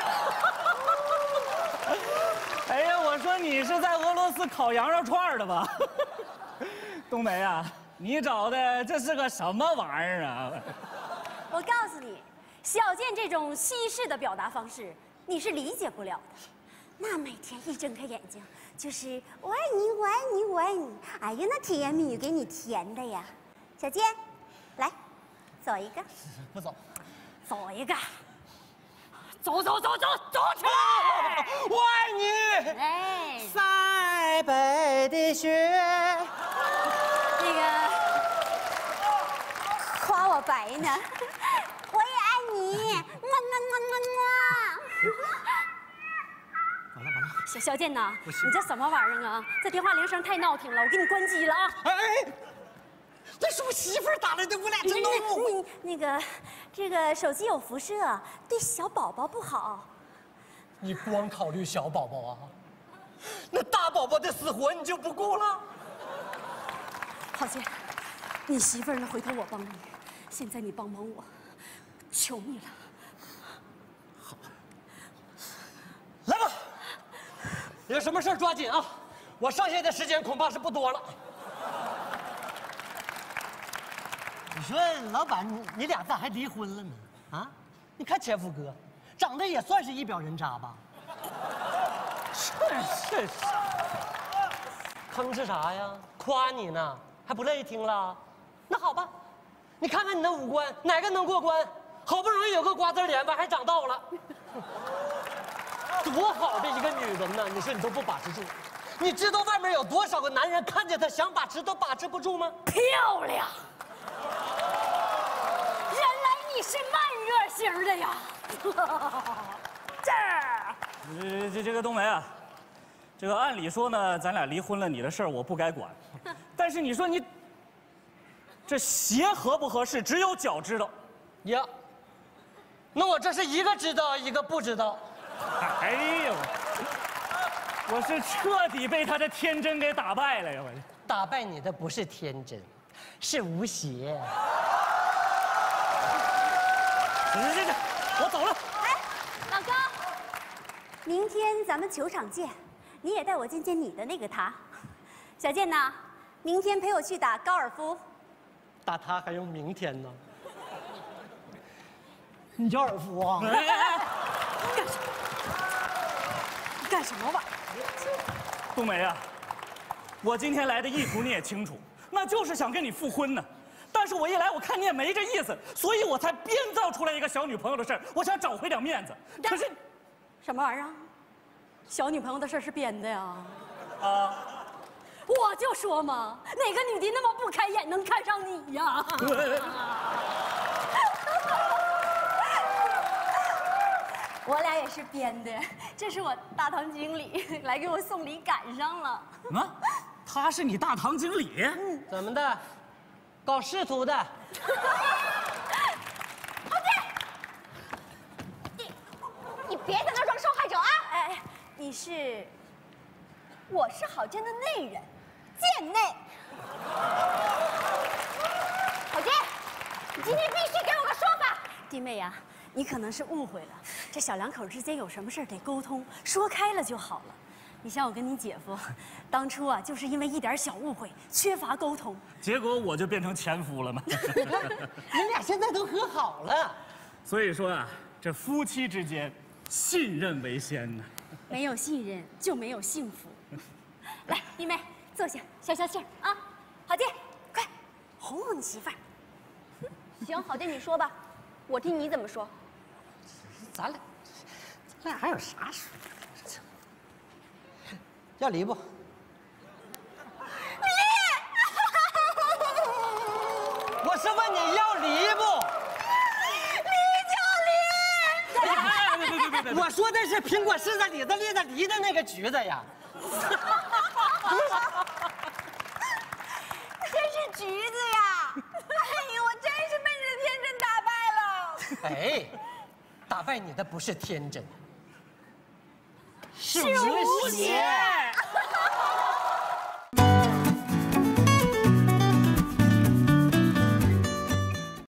哎呀，我说你是在俄罗斯烤羊肉串的吧？冬梅啊，你找的这是个什么玩意儿啊？ 我告诉你，小健这种西式的表达方式，你是理解不了的。那每天一睁开眼睛就是我爱你，我爱你，我爱你。哎呀，那甜言蜜语给你甜的呀。小健，来，走一个。 不走。 走一个。走走走走走起来！我爱你。 哎， 塞北的雪。 那个夸我白呢，我也爱你，么么么么么。 完了完了， 小小健呐，你这什么玩意儿啊？这电话铃声太闹腾了，我给你关机了啊！ 哎， 那是我媳妇儿打来的，我俩真都误会。 那个，这个手机有辐射，对小宝宝不好。 你光考虑小宝宝啊？那大宝宝的死活你就不顾了？ 郝杰，你媳妇儿呢？回头我帮你。现在你帮帮我，求你了。 好，来吧，有什么事抓紧啊！我剩下的时间恐怕是不多了。 你说老板，你你俩咋还离婚了呢？啊，你看前夫哥，长得也算是一表人渣吧？ 是是是，吭哧啥呀？夸你呢，还不乐意听了？那好吧，你看看你那五官，哪个能过关？好不容易有个瓜子脸吧，还长倒了。多好的一个女人呢，你说你都不把持住？你知道外面有多少个男人看见她想把持都把持不住吗？ 漂亮！原来你是慢热型的呀！ 这儿，这这这个冬梅啊，这个按理说呢，咱俩离婚了，你的事儿我不该管。但是你说你这鞋合不合适，只有脚知道。 呀，那我这是一个知道，一个不知道。 哎呦，我是彻底被他的天真给打败了呀！我打败你的不是天真，是无邪。 行行行行，我走了。哎，老高，明天咱们球场见，你也带我见见你的那个他。小健呐，明天陪我去打高尔夫。 打他还用明天呢？ 你叫尔夫啊？ 干什么？你干什么玩意儿？ 冬梅啊，我今天来的意图你也清楚，那就是想跟你复婚呢。但是我一来，我看你也没这意思，所以我才编造出来一个小女朋友的事儿，我想找回点面子。可是， 什么玩意儿啊？小女朋友的事儿是编的呀？ 啊， 我就说嘛，哪个女的那么不开眼能看上你呀？ 我俩也是编的，这是我大堂经理来给我送礼赶上了。 什么？他是你大堂经理？ 嗯，怎么的？搞仕途的？ 郝建，你你别在那装受害者啊！哎，你是，我是郝建的内人，贱内。郝建，你今天必须给我个说法。弟妹呀、啊，你可能是误会了，这小两口之间有什么事得沟通，说开了就好了。你像我跟你姐夫，当初啊，就是因为一点小误会，缺乏沟通， 结果我就变成前夫了嘛。 你看，你俩现在都和好了。 所以说啊，这夫妻之间，信任为先呢。 没有信任就没有幸福。来，弟妹，坐下，消消气儿啊。郝建，快哄哄你媳妇儿。行，郝建，你说吧，我听你怎么说。 咱俩，咱俩还有啥说？要离不？离！ 我是问你要离不？ 离就离！ 别别别别！我说的是苹果柿子李子栗子梨的那个橘子呀。 这是橘子呀！哎呦，我真是被你的天真打败了。 哎，打败你的不是天真， 是无邪。